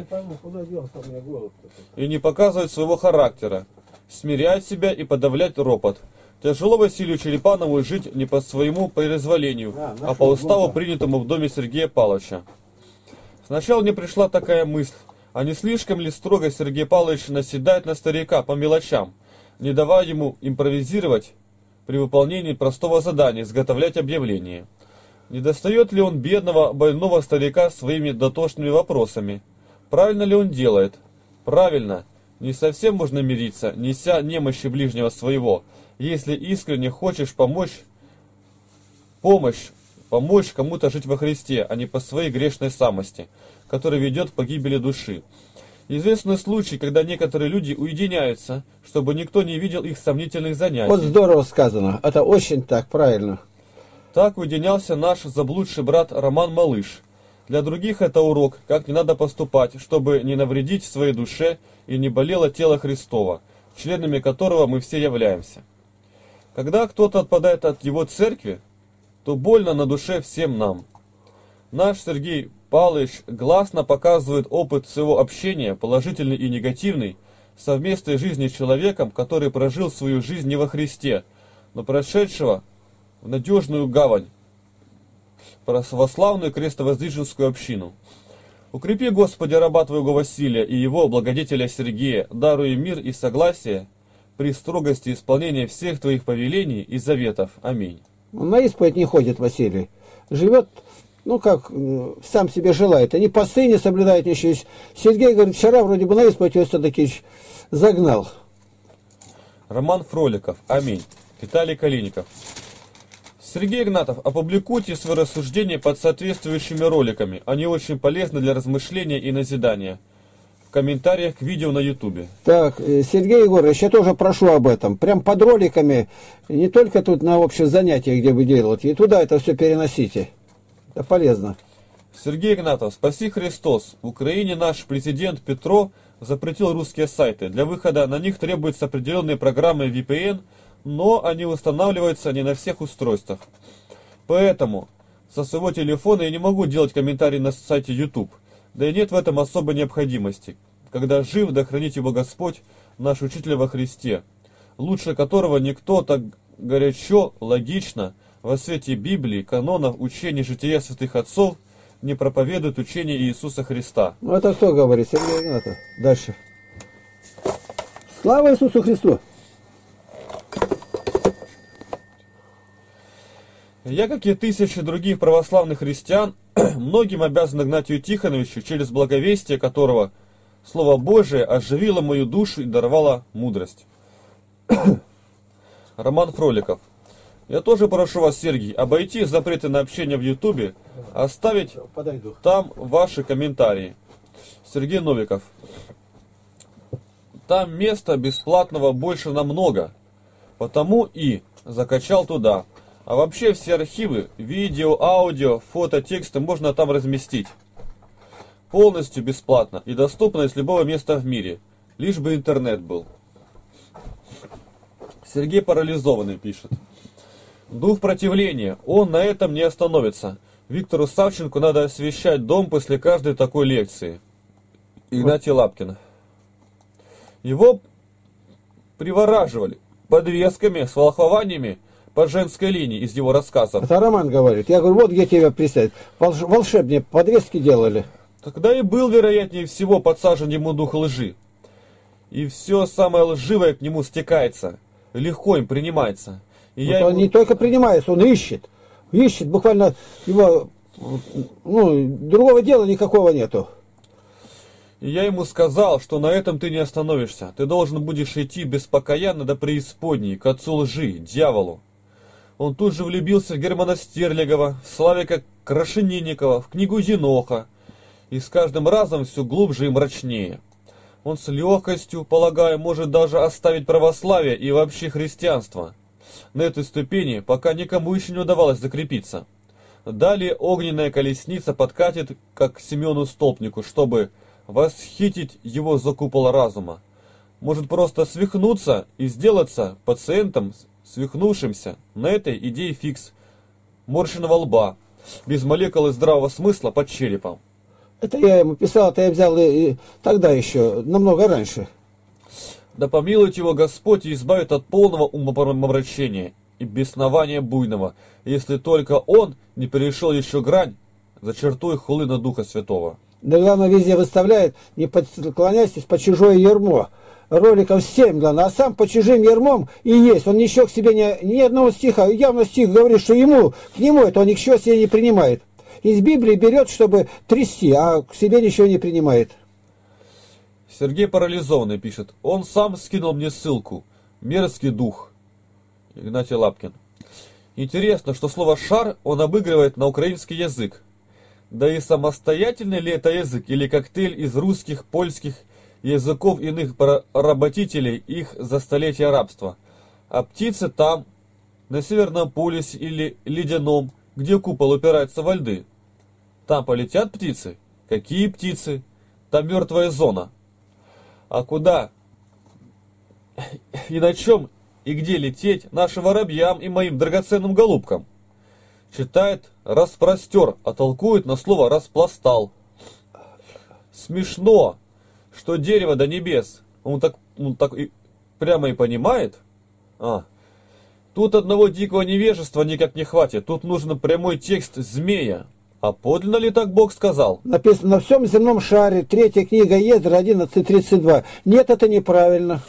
и не показывать своего характера, смирять себя и подавлять ропот. Тяжело Василию Черепанову жить не по своему произволению, а по уставу, принятому в доме Сергея Павловича. Сначала мне пришла такая мысль, а не слишком ли строго Сергей Павлович наседает на старика по мелочам, не давая ему импровизировать при выполнении простого задания, изготовлять объявление. Не достает ли он бедного, больного старика своими дотошными вопросами? Правильно ли он делает? Правильно. Не совсем можно мириться, неся немощи ближнего своего, если искренне хочешь помочь, помощь, помочь кому-то жить во Христе, а не по своей грешной самости, которая ведет к погибели души. Известны случаи, когда некоторые люди уединяются, чтобы никто не видел их сомнительных занятий. Вот здорово сказано. Это очень так, правильно. Так уединялся наш заблудший брат Роман Малыш. Для других это урок, как не надо поступать, чтобы не навредить своей душе и не болело тело Христова, членами которого мы все являемся. Когда кто-то отпадает от его церкви, то больно на душе всем нам. Наш Сергей Павлович гласно показывает опыт своего общения, положительный и негативный, совместной жизни с человеком, который прожил свою жизнь не во Христе, но прошедшего в надежную гавань, православную крестовоздвиженскую общину. Укрепи, Господи, раба Твоего Василия и его благодетеля Сергея, даруя мир и согласие при строгости исполнения всех Твоих повелений и заветов. Аминь. Он на исповедь не ходит, Василий. Живет, ну как, сам себе желает. Они посты не соблюдают еще. Сергей говорит, вчера вроде бы на исповедь его все-таки загнал. Роман Фроликов. Аминь. Виталий Калиников. Сергей Игнатов, опубликуйте свои рассуждения под соответствующими роликами. Они очень полезны для размышления и назидания. В комментариях к видео на ютубе. Так, Сергей Егорович, я тоже прошу об этом. Прям под роликами, не только тут на общих занятиях, где вы делаете, и туда это все переносите. Это полезно. Сергей Игнатов, спаси Христос. В Украине наш президент Петро запретил русские сайты. Для выхода на них требуются определенные программы ви пи эн, но они устанавливаются не на всех устройствах. Поэтому со своего телефона я не могу делать комментарии на сайте YouTube. Да и нет в этом особой необходимости, когда жив да хранит его Господь, наш Учитель во Христе, лучше которого никто так горячо, логично, во свете Библии, канонов, учений жития святых отцов не проповедует учение Иисуса Христа. Ну это кто говорит? Сергей Игнатов. Дальше. Слава Иисусу Христу! Я, как и тысячи других православных христиан, многим обязан Игнатию Тихоновичу, через благовестие которого Слово Божие оживило мою душу и даровало мудрость. Роман Фроликов. Я тоже прошу вас, Сергей, обойти запреты на общение в Ютубе, оставить Подойду. там ваши комментарии. Сергей Новиков. Там места бесплатного больше намного, потому и закачал туда. А вообще все архивы, видео, аудио, фото, тексты можно там разместить. Полностью бесплатно и доступно из любого места в мире, лишь бы интернет был. Сергей Парализованный пишет. Дух противления, он на этом не остановится. Виктору Савченко надо освещать дом после каждой такой лекции. Игнатий Лапкин. Его привораживали подвесками с волхвованиями по женской линии из его рассказов. Это Роман говорит. Я говорю, вот где тебя представить. Волш... Волшебные подвески делали. Тогда и был, вероятнее всего, подсажен ему дух лжи. И все самое лживое к нему стекается, легко им принимается. И Вот я он ему... не только принимается, он ищет. Ищет, буквально его, ну, другого дела никакого нету. И я ему сказал, что на этом ты не остановишься. Ты должен будешь идти беспокоянно до преисподней, к отцу лжи, дьяволу. Он тут же влюбился в Германа Стерлигова, в Славика Крашенинникова, в книгу Еноха. И с каждым разом все глубже и мрачнее. Он с легкостью, полагаю, может даже оставить православие и вообще христианство. На этой ступени пока никому еще не удавалось закрепиться. Далее огненная колесница подкатит, как к Семену Столпнику, чтобы восхитить его за купол разума. Может просто свихнуться и сделаться пациентом, свихнувшимся на этой идее фикс, морщенного лба, без молекулы здравого смысла под черепом. Это я ему писал, это я взял и, и тогда еще, намного раньше. Да помилует его Господь и избавит от полного умопомрачения и беснования буйного, если только он не перешел еще грань за чертой хулы на Духа Святого. Да главное везде выставляет, не подклоняйтесь по чужое ярмо. Роликов семь, главное, а сам по чужим ярмом и есть. Он ничего к себе ни, ни одного стиха, явно стих говорит, что ему, к нему это он ничего себе не принимает. Из Библии берет, чтобы трясти, а к себе ничего не принимает. Сергей Парализованный пишет. Он сам скинул мне ссылку. Мерзкий дух. Игнатий Лапкин. Интересно, что слово «шар» он обыгрывает на украинский язык. Да и самостоятельный ли это язык, или коктейль из русских, польских языков иных поработителей их за столетия рабства. А птицы там, на Северном полюсе или Ледяном, где купол упирается во льды. Там полетят птицы? Какие птицы? Там мертвая зона. А куда и на чем и где лететь нашим воробьям и моим драгоценным голубкам? Читает «распростер», а толкует на слово «распластал». Смешно, что дерево до небес. Он так, он так и прямо и понимает. А, тут одного дикого невежества никак не хватит. Тут нужен прямой текст змея. А подлинно ли так Бог сказал? Написано на всем земном шаре, третья книга Ездра одиннадцать тридцать два. Нет, это неправильно.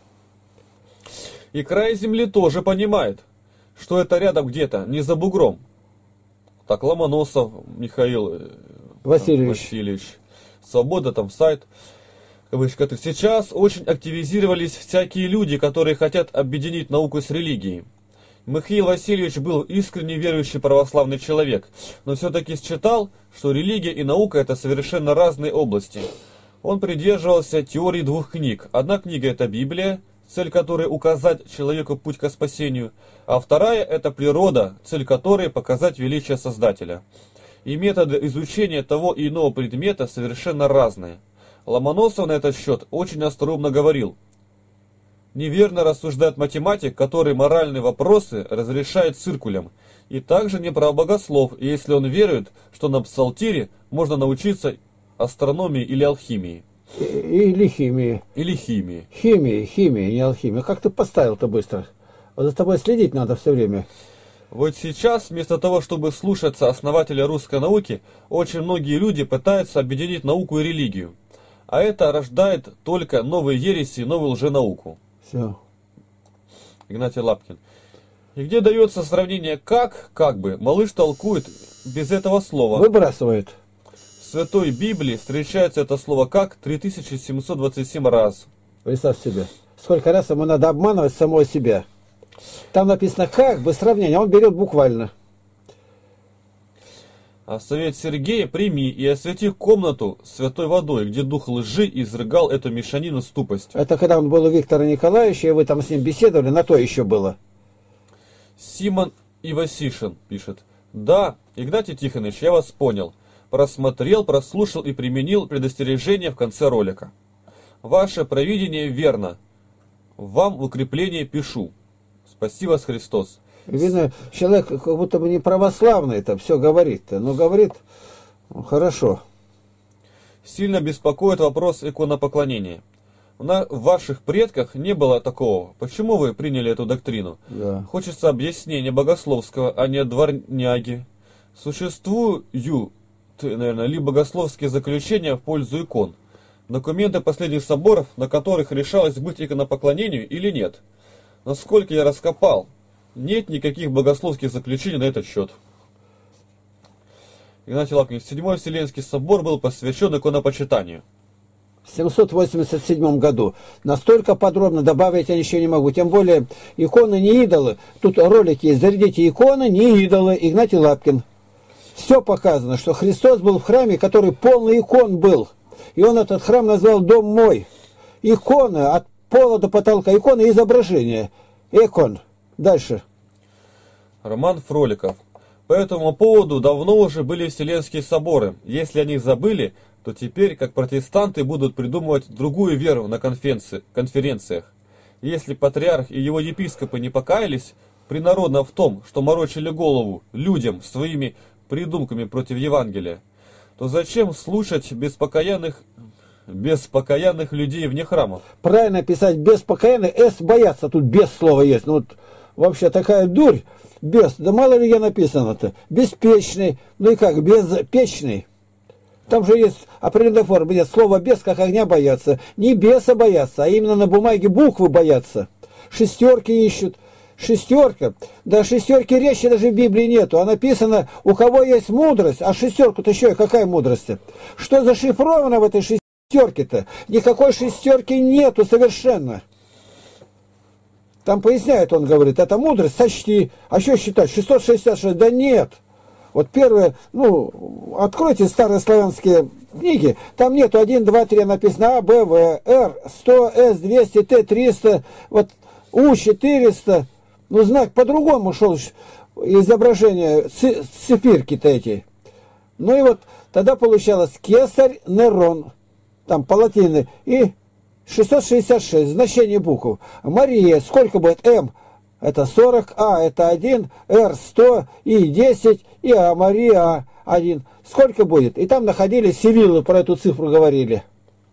И край земли тоже понимает, что это рядом где-то, не за бугром. Так, Ломоносов Михаил Васильевич. Васильевич. Свобода, там сайт. Сейчас очень активизировались всякие люди, которые хотят объединить науку с религией. Михаил Васильевич был искренне верующий православный человек, но все-таки считал, что религия и наука это совершенно разные области. Он придерживался теории двух книг. Одна книга это Библия, цель которой указать человеку путь ко спасению, а вторая это природа, цель которой показать величие Создателя. И методы изучения того и иного предмета совершенно разные. Ломоносов на этот счет очень остроумно говорил. Неверно рассуждает математик, который моральные вопросы разрешает циркулем. И также не прав богослов, если он верует, что на псалтире можно научиться астрономии или алхимии? Или химии. Или химии. Химии, химии, не алхимии. Как ты поставил-то быстро? Вот за тобой следить надо все время. Вот сейчас, вместо того, чтобы слушаться основателя русской науки, очень многие люди пытаются объединить науку и религию. А это рождает только новые ереси, новую лженауку. Все. Игнатий Лапкин. И где дается сравнение «как», «как бы», малыш толкует без этого слова. Выбрасывает. В Святой Библии встречается это слово «как» три тысячи семьсот двадцать семь раз. Представь себе. Сколько раз ему надо обманывать самого себя. Там написано «как бы» сравнение, а он берет буквально. А совет Сергея прими и освети комнату святой водой, где дух лжи изрыгал эту мешанину с тупостью. Это когда он был у Виктора Николаевича, и вы там с ним беседовали, на то еще было. Симон Ивасишин пишет. Да, Игнатий Тихонович, я вас понял. Просмотрел, прослушал и применил предостережение в конце ролика. Ваше провидение верно. Вам в укрепление пишу. Спасибо, Христос. Видно, человек как будто бы не православный это все говорит-то, но говорит ну, хорошо. Сильно беспокоит вопрос иконопоклонения. На ваших предках не было такого. Почему вы приняли эту доктрину? Да. Хочется объяснения богословского, а не дворняги. Существуют, наверное, ли богословские заключения в пользу икон? Документы последних соборов, на которых решалось быть иконопоклонению или нет? Насколько я раскопал, нет никаких богословских заключений на этот счет. Игнатий Лапкин. Седьмой Вселенский собор был посвящен иконопочитанию. В семьсот восемьдесят седьмом году. Настолько подробно добавить я ничего не могу. Тем более, иконы не идолы. Тут ролики есть. Зарядите иконы, не идолы. Игнатий Лапкин. Все показано, что Христос был в храме, который полный икон был. И он этот храм назвал «Дом мой». Иконы от пола до потолка. Иконы изображения. Икон. Дальше. Роман Фроликов. По этому поводу давно уже были Вселенские соборы. Если о них забыли, то теперь, как протестанты, будут придумывать другую веру на конференци... конференциях. Если патриарх и его епископы не покаялись принародно в том, что морочили голову людям своими придумками против Евангелия, то зачем слушать беспокаянных, беспокаянных людей вне храмов? Правильно писать без покаяния. С бояться. Тут без слова есть. Ну вот вообще такая дурь. Без. Да мало ли я написано-то. Беспечный. Ну и как? Безпечный. Там же есть определенная форма. Нет, слово без, как огня боятся. Не беса боятся, а именно на бумаге буквы боятся. Шестерки ищут. Шестерка. Да шестерки речи даже в Библии нету. А написано, у кого есть мудрость. А шестерку-то еще и какая мудрость? Что зашифровано в этой шестерке-то? Никакой шестерки нету совершенно. Там поясняет, он говорит, это мудрость, сочти. А что считать? шестьсот шестьдесят шесть? Да нет. Вот первое, ну, откройте старославянские книги, там нету один, два, три, написано А, Б, В, Р, сто, С, двести, Т, триста, вот У, четыреста. Ну, знак по-другому шел изображение, цифирки-то эти. Ну и вот тогда получалось Кесарь Нерон, там по латине, и шестьсот шестьдесят шесть, значение букв. Мария, сколько будет? М, это сорок, А, это один, Р, сто, И, десять, и А, Мария, один. Сколько будет? И там находились сивиллы, про эту цифру говорили.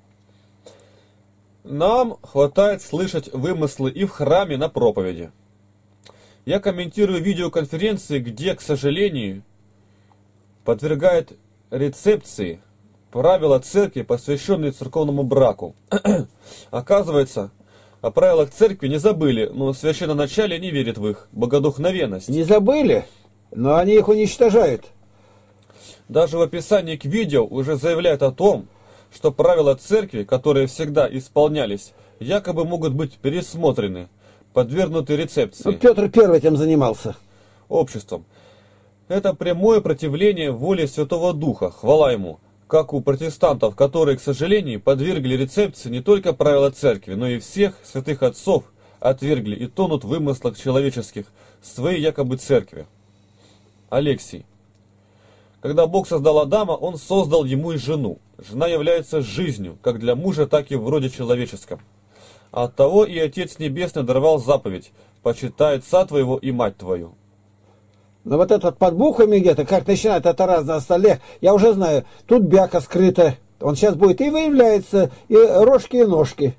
Нам хватает слышать вымыслы и в храме на проповеди. Я комментирую видеоконференции, где, к сожалению, подвергают рецепции правила церкви, посвященные церковному браку. Оказывается, о правилах церкви не забыли, но священноначалие не верит в их богодухновенность. Не забыли, но они их уничтожают. Даже в описании к видео уже заявляют о том, что правила церкви, которые всегда исполнялись, якобы могут быть пересмотрены, подвергнуты рецепции. Ну, Петр Первый этим занимался. Обществом. Это прямое противление воле Святого Духа, хвала ему, как у протестантов, которые, к сожалению, подвергли рецепции не только правила церкви, но и всех святых отцов отвергли и тонут в вымыслах человеческих своей якобы церкви. Алексий. Когда Бог создал Адама, Он создал ему и жену. Жена является жизнью, как для мужа, так и в роде человеческом. Оттого и Отец Небесный даровал заповедь: «Почитай отца твоего и мать твою». Но вот этот под буквами где-то, как начинает это раз на столе, я уже знаю, тут бяка скрыта, Он сейчас будет и выявляется, и рожки, и ножки.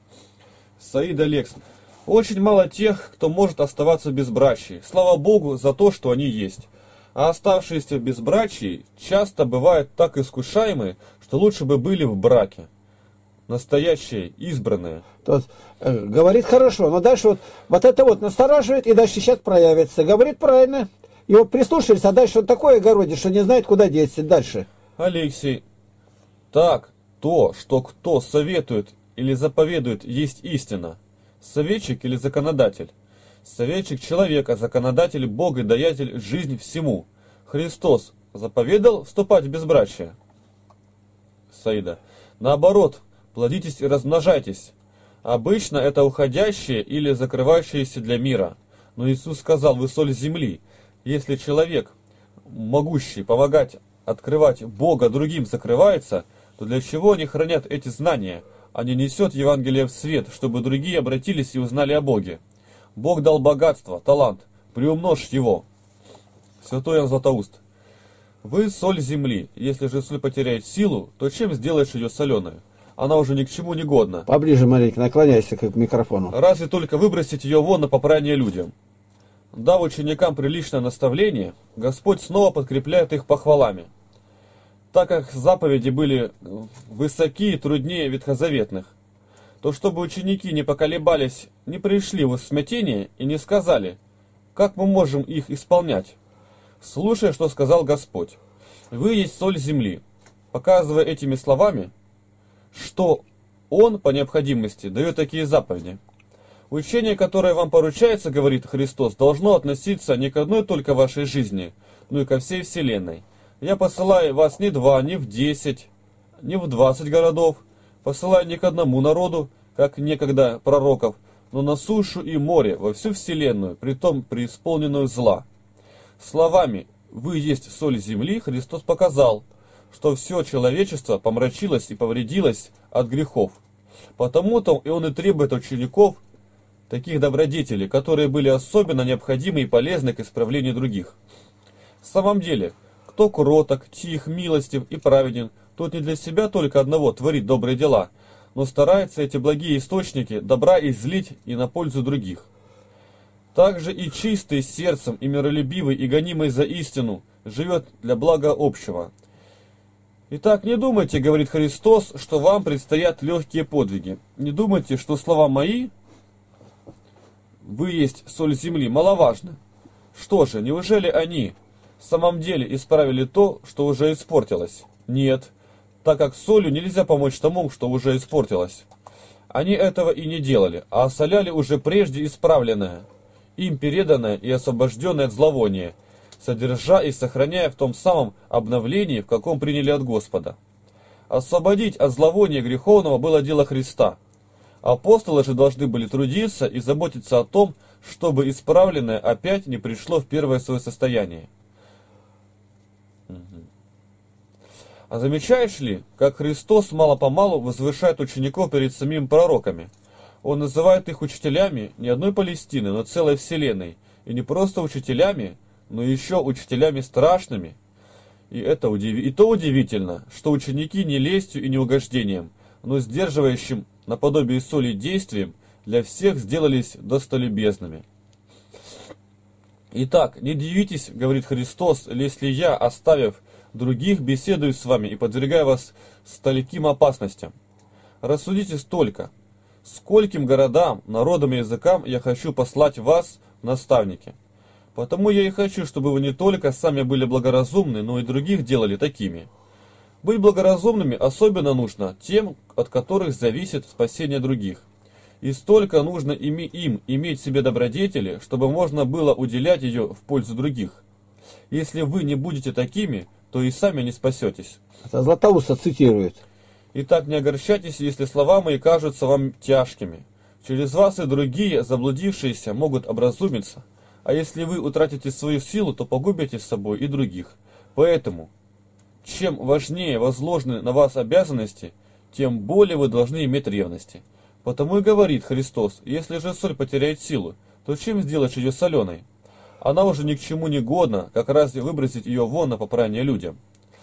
Саида Лекс. Очень мало тех, кто может оставаться в безбрачии. Слава Богу за то, что они есть. А оставшиеся в безбрачии часто бывают так искушаемы, что лучше бы были в браке. Настоящие, избранные. Тот, э, говорит хорошо, но дальше вот, вот это вот настораживает, и дальше сейчас проявится. Говорит правильно. Его прислушались, а дальше он такое огородит, что не знает, куда деться дальше. Алексей, так, то, что кто советует или заповедует, есть истина. Советчик или законодатель? Советчик человек, а законодатель Бог и даятель жизнь всему. Христос заповедал вступать в безбрачие? Саида. Наоборот, плодитесь и размножайтесь. Обычно это уходящее или закрывающееся для мира. Но Иисус сказал: вы соль земли. Если человек, могущий помогать открывать Бога другим, закрывается, то для чего они хранят эти знания, а не несет Евангелие в свет, чтобы другие обратились и узнали о Боге? Бог дал богатство, талант, приумножь его. Святой Иоанн Златоуст. Вы соль земли. Если же соль потеряет силу, то чем сделаешь ее соленой? Она уже ни к чему не годна. Поближе маленько наклоняйся к микрофону. Разве только выбросить ее вон на попрание людям. Дав ученикам приличное наставление, Господь снова подкрепляет их похвалами. Так как заповеди были высоки и труднее ветхозаветных, то чтобы ученики не поколебались, не пришли в смятение и не сказали, как мы можем их исполнять. Слушай, что сказал Господь. Вы есть соль земли, показывая этими словами, что Он по необходимости дает такие заповеди. Учение, которое вам поручается, говорит Христос, должно относиться не к одной только вашей жизни, но и ко всей вселенной. Я посылаю вас не два, не в десять, не в двадцать городов, посылаю не к одному народу, как некогда пророков, но на сушу и море, во всю вселенную, притом преисполненную зла. Словами «Вы есть соль земли» Христос показал, что все человечество помрачилось и повредилось от грехов. Потому-то и Он и требует учеников таких добродетелей, которые были особенно необходимы и полезны к исправлению других. В самом деле, кто кроток, тих, милостив и праведен, тот не для себя только одного творит добрые дела, но старается эти благие источники добра излить и на пользу других. Также и чистый сердцем, и миролюбивый, и гонимый за истину живет для блага общего. Итак, не думайте, говорит Христос, что вам предстоят легкие подвиги. Не думайте, что слова мои, вы есть соль земли, маловажны. Что же, неужели они в самом деле исправили то, что уже испортилось? Нет, так как солью нельзя помочь тому, что уже испортилось. Они этого и не делали, а осоляли уже прежде исправленное, им переданное и освобожденное от зловония, содержа и сохраняя в том самом обновлении, в каком приняли от Господа. Освободить от зловония греховного было дело Христа. Апостолы же должны были трудиться и заботиться о том, чтобы исправленное опять не пришло в первое свое состояние. А замечаешь ли, как Христос мало-помалу возвышает учеников перед самими пророками? Он называет их учителями не одной Палестины, но целой вселенной. И не просто учителями, но еще учителями страшными. И, это удив... и то удивительно, что ученики не лестью и не угождением, но сдерживающим наподобие соли действием для всех сделались достолюбезными. Итак, не дивитесь, говорит Христос, если я, оставив других, беседую с вами и подвергаю вас стольким опасностям. Рассудите столько, скольким городам, народам и языкам я хочу послать вас в наставники. Потому я и хочу, чтобы вы не только сами были благоразумны, но и других делали такими. Быть благоразумными особенно нужно тем, от которых зависит спасение других. И столько нужно ими, им иметь в себе добродетели, чтобы можно было уделять ее в пользу других. Если вы не будете такими, то и сами не спасетесь. Это Златоуста цитирует. Итак, не огорчайтесь, если слова мои кажутся вам тяжкими. Через вас и другие, заблудившиеся, могут образумиться. А если вы утратите свою силу, то погубите с собой и других. Поэтому, чем важнее возложены на вас обязанности, тем более вы должны иметь ревности. Потому и говорит Христос, если же соль потеряет силу, то чем сделаешь ее соленой? Она уже ни к чему не годна, как разве выбросить ее вон на попрание людям?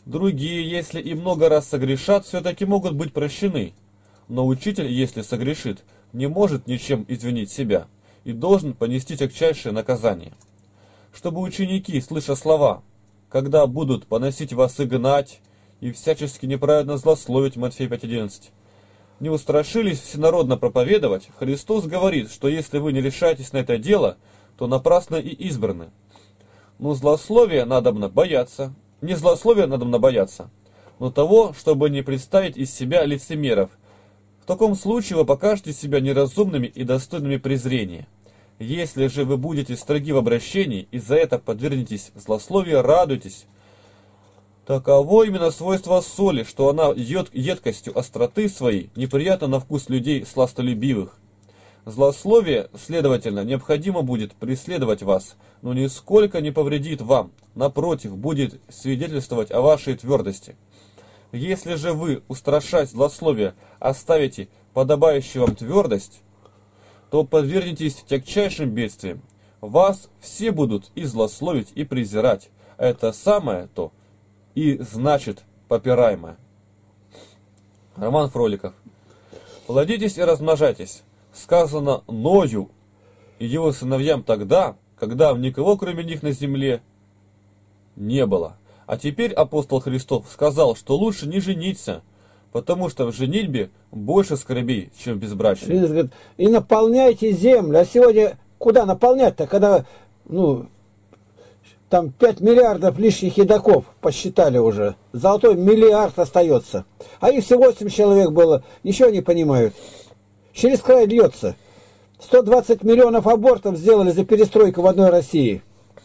Другие, если и много раз согрешат, все-таки могут быть прощены. Но учитель, если согрешит, не может ничем извинить себя и должен понести тягчайшее наказание. Чтобы ученики, слыша слова, когда будут поносить вас и гнать, и всячески неправедно злословить, Матфея пять одиннадцать, не устрашились всенародно проповедовать, Христос говорит, что если вы не решаетесь на это дело, то напрасно и избраны. Но злословия надобно бояться, не злословия надобно бояться, но того, чтобы не представить из себя лицемеров. В таком случае вы покажете себя неразумными и достойными презрения. Если же вы будете строги в обращении и за это подвергнетесь злословию, радуйтесь. Таково именно свойство соли, что она ед, едкостью остроты своей неприятно на вкус людей сластолюбивых. Злословие, следовательно, необходимо будет преследовать вас, но нисколько не повредит вам, напротив, будет свидетельствовать о вашей твердости. Если же вы, устрашать злословие, оставите подобающую вам твердость, то подвергнетесь тягчайшим бедствиям. Вас все будут и злословить, и презирать. Это самое то и значит попираемое. Роман Фроликов. Плодитесь и размножайтесь. Сказано Ною и его сыновьям тогда, когда никого кроме них на земле не было. А теперь апостол Христов сказал, что лучше не жениться, потому что в женитьбе больше скорбей, чем в безбрачии. И наполняйте землю. А сегодня куда наполнять-то, когда ну, там пять миллиардов лишних едоков посчитали уже. Золотой миллиард остается. А их всего восемь человек было. Ничего не понимают. Через край льется. сто двадцать миллионов абортов сделали за перестройку в одной России.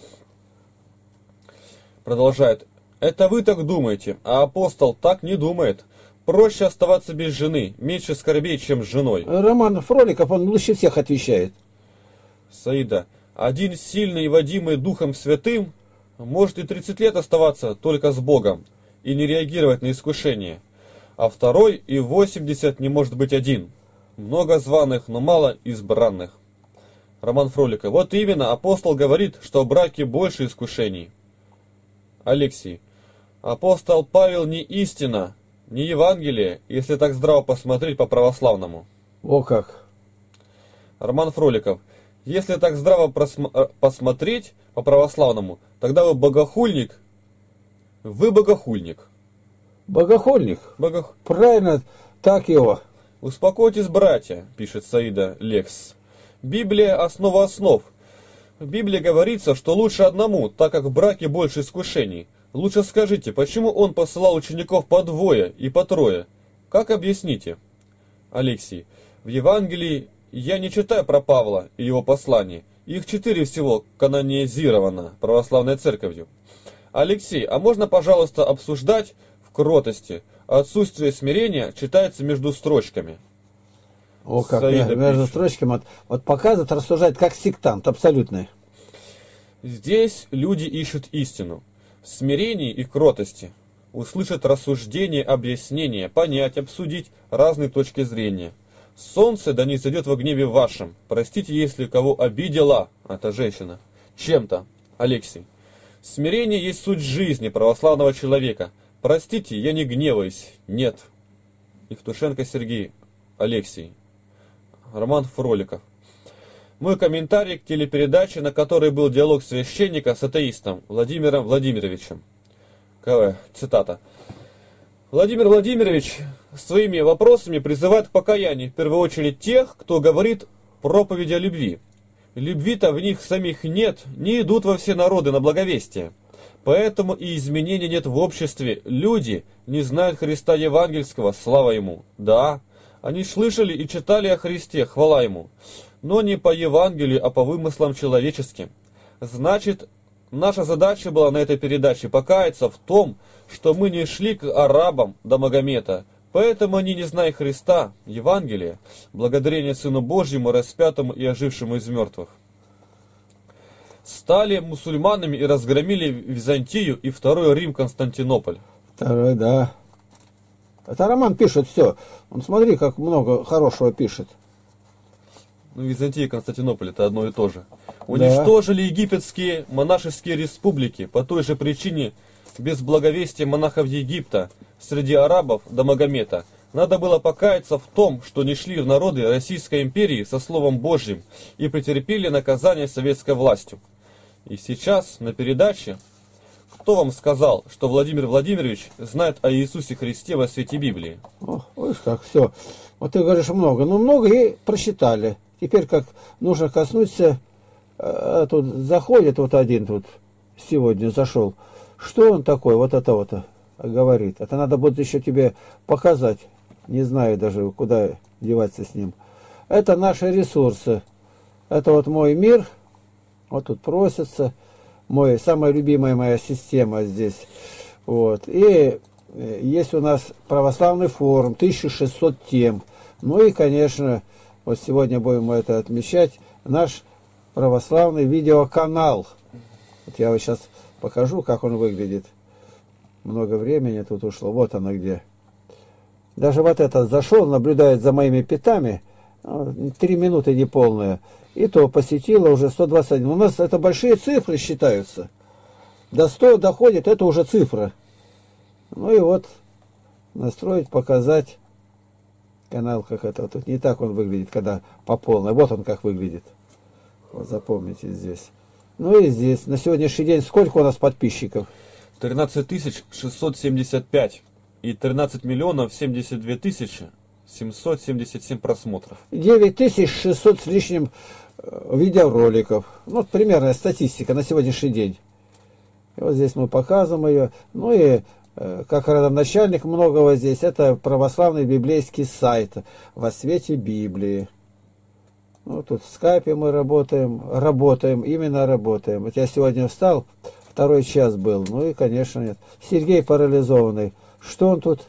Продолжает. Это вы так думаете, а апостол так не думает. Проще оставаться без жены, меньше скорбей, чем с женой. Роман Фроликов, он лучше всех отвечает. Саида. Один сильный и водимый Духом Святым может и тридцать лет оставаться только с Богом и не реагировать на искушение, а второй и восемьдесят не может быть один. Много званых, но мало избранных. Роман Фроликов. Вот именно, апостол говорит, что в браке больше искушений. Алексей. Апостол Павел не истина, не Евангелие, если так здраво посмотреть по православному. О как. Роман Фроликов. Если так здраво просм- посмотреть по православному, тогда вы богохульник. Вы богохульник. Богохульник. Богох... Правильно, так его. Успокойтесь, братья, пишет Саида Лекс. Библия – основа основ. В Библии говорится, что лучше одному, так как в браке больше искушений. Лучше скажите, почему он посылал учеников по двое и по трое? Как объясните? Алексей. В Евангелии я не читаю про Павла и его послание. Их четыре всего канонизировано православной церковью. Алексей, а можно, пожалуйста, обсуждать в кротости? Отсутствие смирения читается между строчками. О, как Саида между пишет. строчками вот, вот показывает, рассуждает как сектант, абсолютный. Здесь люди ищут истину. В смирении и кротости услышат рассуждение, объяснение, понять, обсудить разные точки зрения. Солнце да не зайдет во гневе вашем. Простите, если кого обидела, эта женщина, чем-то. Алексей. Смирение есть суть жизни православного человека. Простите, я не гневаюсь. Нет. Евтушенко Сергей. Алексей. Роман Фроликов. Мой комментарий к телепередаче, на которой был диалог священника с атеистом Владимиром Владимировичем. Цитата. Владимир Владимирович своими вопросами призывает к покаянию, в первую очередь тех, кто говорит проповеди о любви. Любви-то в них самих нет, не идут во все народы на благовестие. Поэтому и изменений нет в обществе. Люди не знают Христа Евангельского, слава Ему. Да, они слышали и читали о Христе, хвала Ему. Но не по Евангелию, а по вымыслам человеческим. Значит, наша задача была на этой передаче покаяться в том, что мы не шли к арабам до Магомета. Поэтому они, не зная Христа, Евангелия, благодарение Сыну Божьему, распятому и ожившему из мертвых, стали мусульманами и разгромили Византию и Второй Рим, Константинополь. Второй, да. Это Роман пишет все. Он смотри, как много хорошего пишет. Ну, Византия и Константинополь это одно и то же. Да. Уничтожили египетские монашеские республики по той же причине, без благовестия монахов Египта, среди арабов до Магомета. Надо было покаяться в том, что не шли в народы Российской империи со Словом Божьим и претерпели наказание советской властью. И сейчас на передаче кто вам сказал, что Владимир Владимирович знает о Иисусе Христе во свете Библии? О, видишь как, все. Вот ты говоришь много, но много и просчитали. Теперь как нужно коснуться, а тут заходит вот один тут, сегодня зашел. Что он такой, вот это вот говорит? Это надо будет еще тебе показать. Не знаю даже, куда деваться с ним. Это наши ресурсы. Это вот мой мир. Вот тут просится. Мой, самая любимая моя система здесь. Вот. И есть у нас православный форум, тысяча шестьсот тем. Ну и, конечно, вот сегодня будем это отмечать, наш православный видеоканал. Вот я вот сейчас покажу, как он выглядит. Много времени тут ушло. Вот оно где. Даже вот этот зашел, наблюдает за моими питами. Три минуты неполные. И то посетило уже сто двадцать один. У нас это большие цифры считаются. До ста доходит, это уже цифра. Ну и вот настроить, показать канал, как это. Тут не так он выглядит, когда по полной. Вот он как выглядит. Вот запомните здесь. Ну и здесь. На сегодняшний день сколько у нас подписчиков? тринадцать тысяч шестьсот семьдесят пять и тринадцать миллионов семьдесят две тысячи семьсот семьдесят семь просмотров. девять тысяч шестьсот с лишним видеороликов. Ну, вот примерная статистика на сегодняшний день. И вот здесь мы показываем ее. Ну и как родоначальник многого здесь, это православный библейский сайт во свете Библии. Ну, тут в скайпе мы работаем, работаем, именно работаем. Вот я сегодня встал, второй час был, ну и, конечно, нет. Сергей парализованный. Что он тут?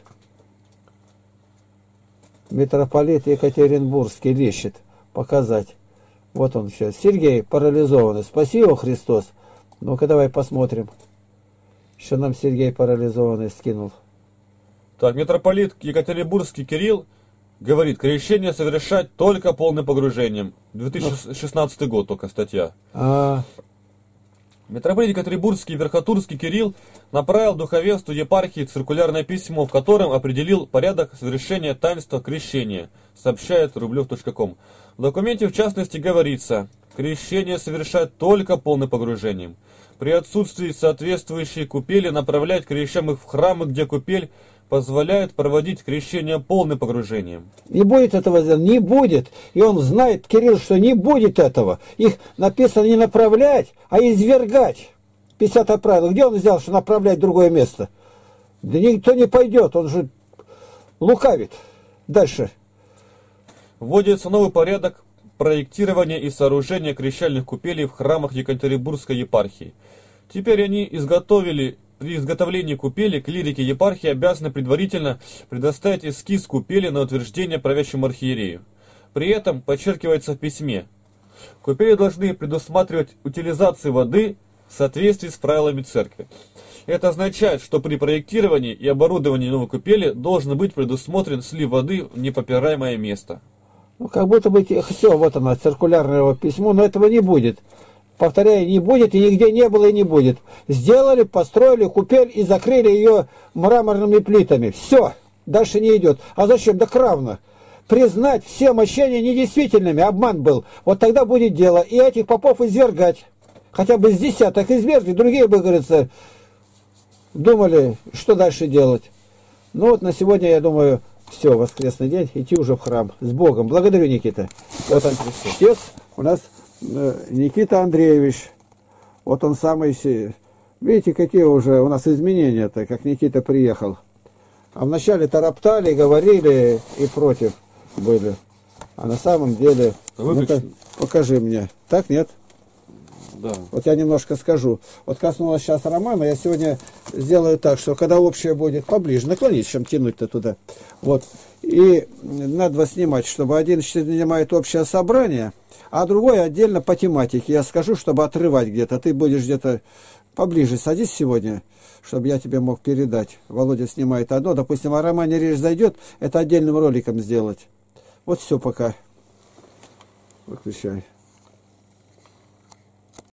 Митрополит Екатеринбургский лещет. Показать. Вот он сейчас. Сергей парализованный. Спасибо, Христос. Ну-ка, давай посмотрим. Что нам Сергей парализованный скинул. Так, митрополит Екатеринбургский Кирилл говорит, крещение совершать только полным погружением. две тысячи шестнадцатый год только статья. А, Митрополит Екатеринбургский Верхотурский Кирилл направил духовенству епархии циркулярное письмо, в котором определил порядок совершения таинства крещения, сообщает рублев точка ком. В документе, в частности, говорится, крещение совершать только полным погружением. При отсутствии соответствующей купели направлять крещаемых в храмы, где купель позволяет проводить крещение полным погружением. не будет этого сделать, не будет. И он знает, Кирилл, что не будет этого. Их написано не направлять, а извергать. пятидесятое правило. Где он взял, что направлять в другое место? Да никто не пойдет, он же лукавит. Дальше. Вводится новый порядок проектирования и сооружения крещальных купелей в храмах Екатеринбургской епархии. Теперь они изготовили, при изготовлении купели клирики епархии обязаны предварительно предоставить эскиз купели на утверждение правящему архиерею. При этом подчеркивается в письме, купели должны предусматривать утилизацию воды в соответствии с правилами церкви. Это означает, что при проектировании и оборудовании новой купели должен быть предусмотрен слив воды в непопираемое место. Ну, как будто бы, все, вот оно, циркулярное его письмо, но этого не будет. Повторяю, не будет, и нигде не было, и не будет. Сделали, построили купель и закрыли ее мраморными плитами. Все, дальше не идет. А зачем? Да равно. Признать все мощения недействительными, обман был. Вот тогда будет дело. И этих попов извергать. Хотя бы с десяток извергли, другие бы, говорится, думали, что дальше делать. Ну вот на сегодня, я думаю, все, воскресный день, идти уже в храм. С Богом. Благодарю, Никита. Вот он, чтец у нас э, Никита Андреевич. Вот он самый... Видите, какие уже у нас изменения-то, как Никита приехал. А вначале тороптали, говорили и против были. А на самом деле... Ну-ка, покажи мне. Так, нет? Да. Вот я немножко скажу. Вот коснулось сейчас романа, я сегодня сделаю так, что когда общее будет поближе, наклонить, чем тянуть-то туда. Вот. И надо снимать, чтобы один снимает общее собрание, а другой отдельно по тематике. Я скажу, чтобы отрывать где-то. Ты будешь где-то поближе. Садись сегодня, чтобы я тебе мог передать. Володя снимает одно. Допустим, о романе речь зайдет, это отдельным роликом сделать. Вот все пока. Выключай.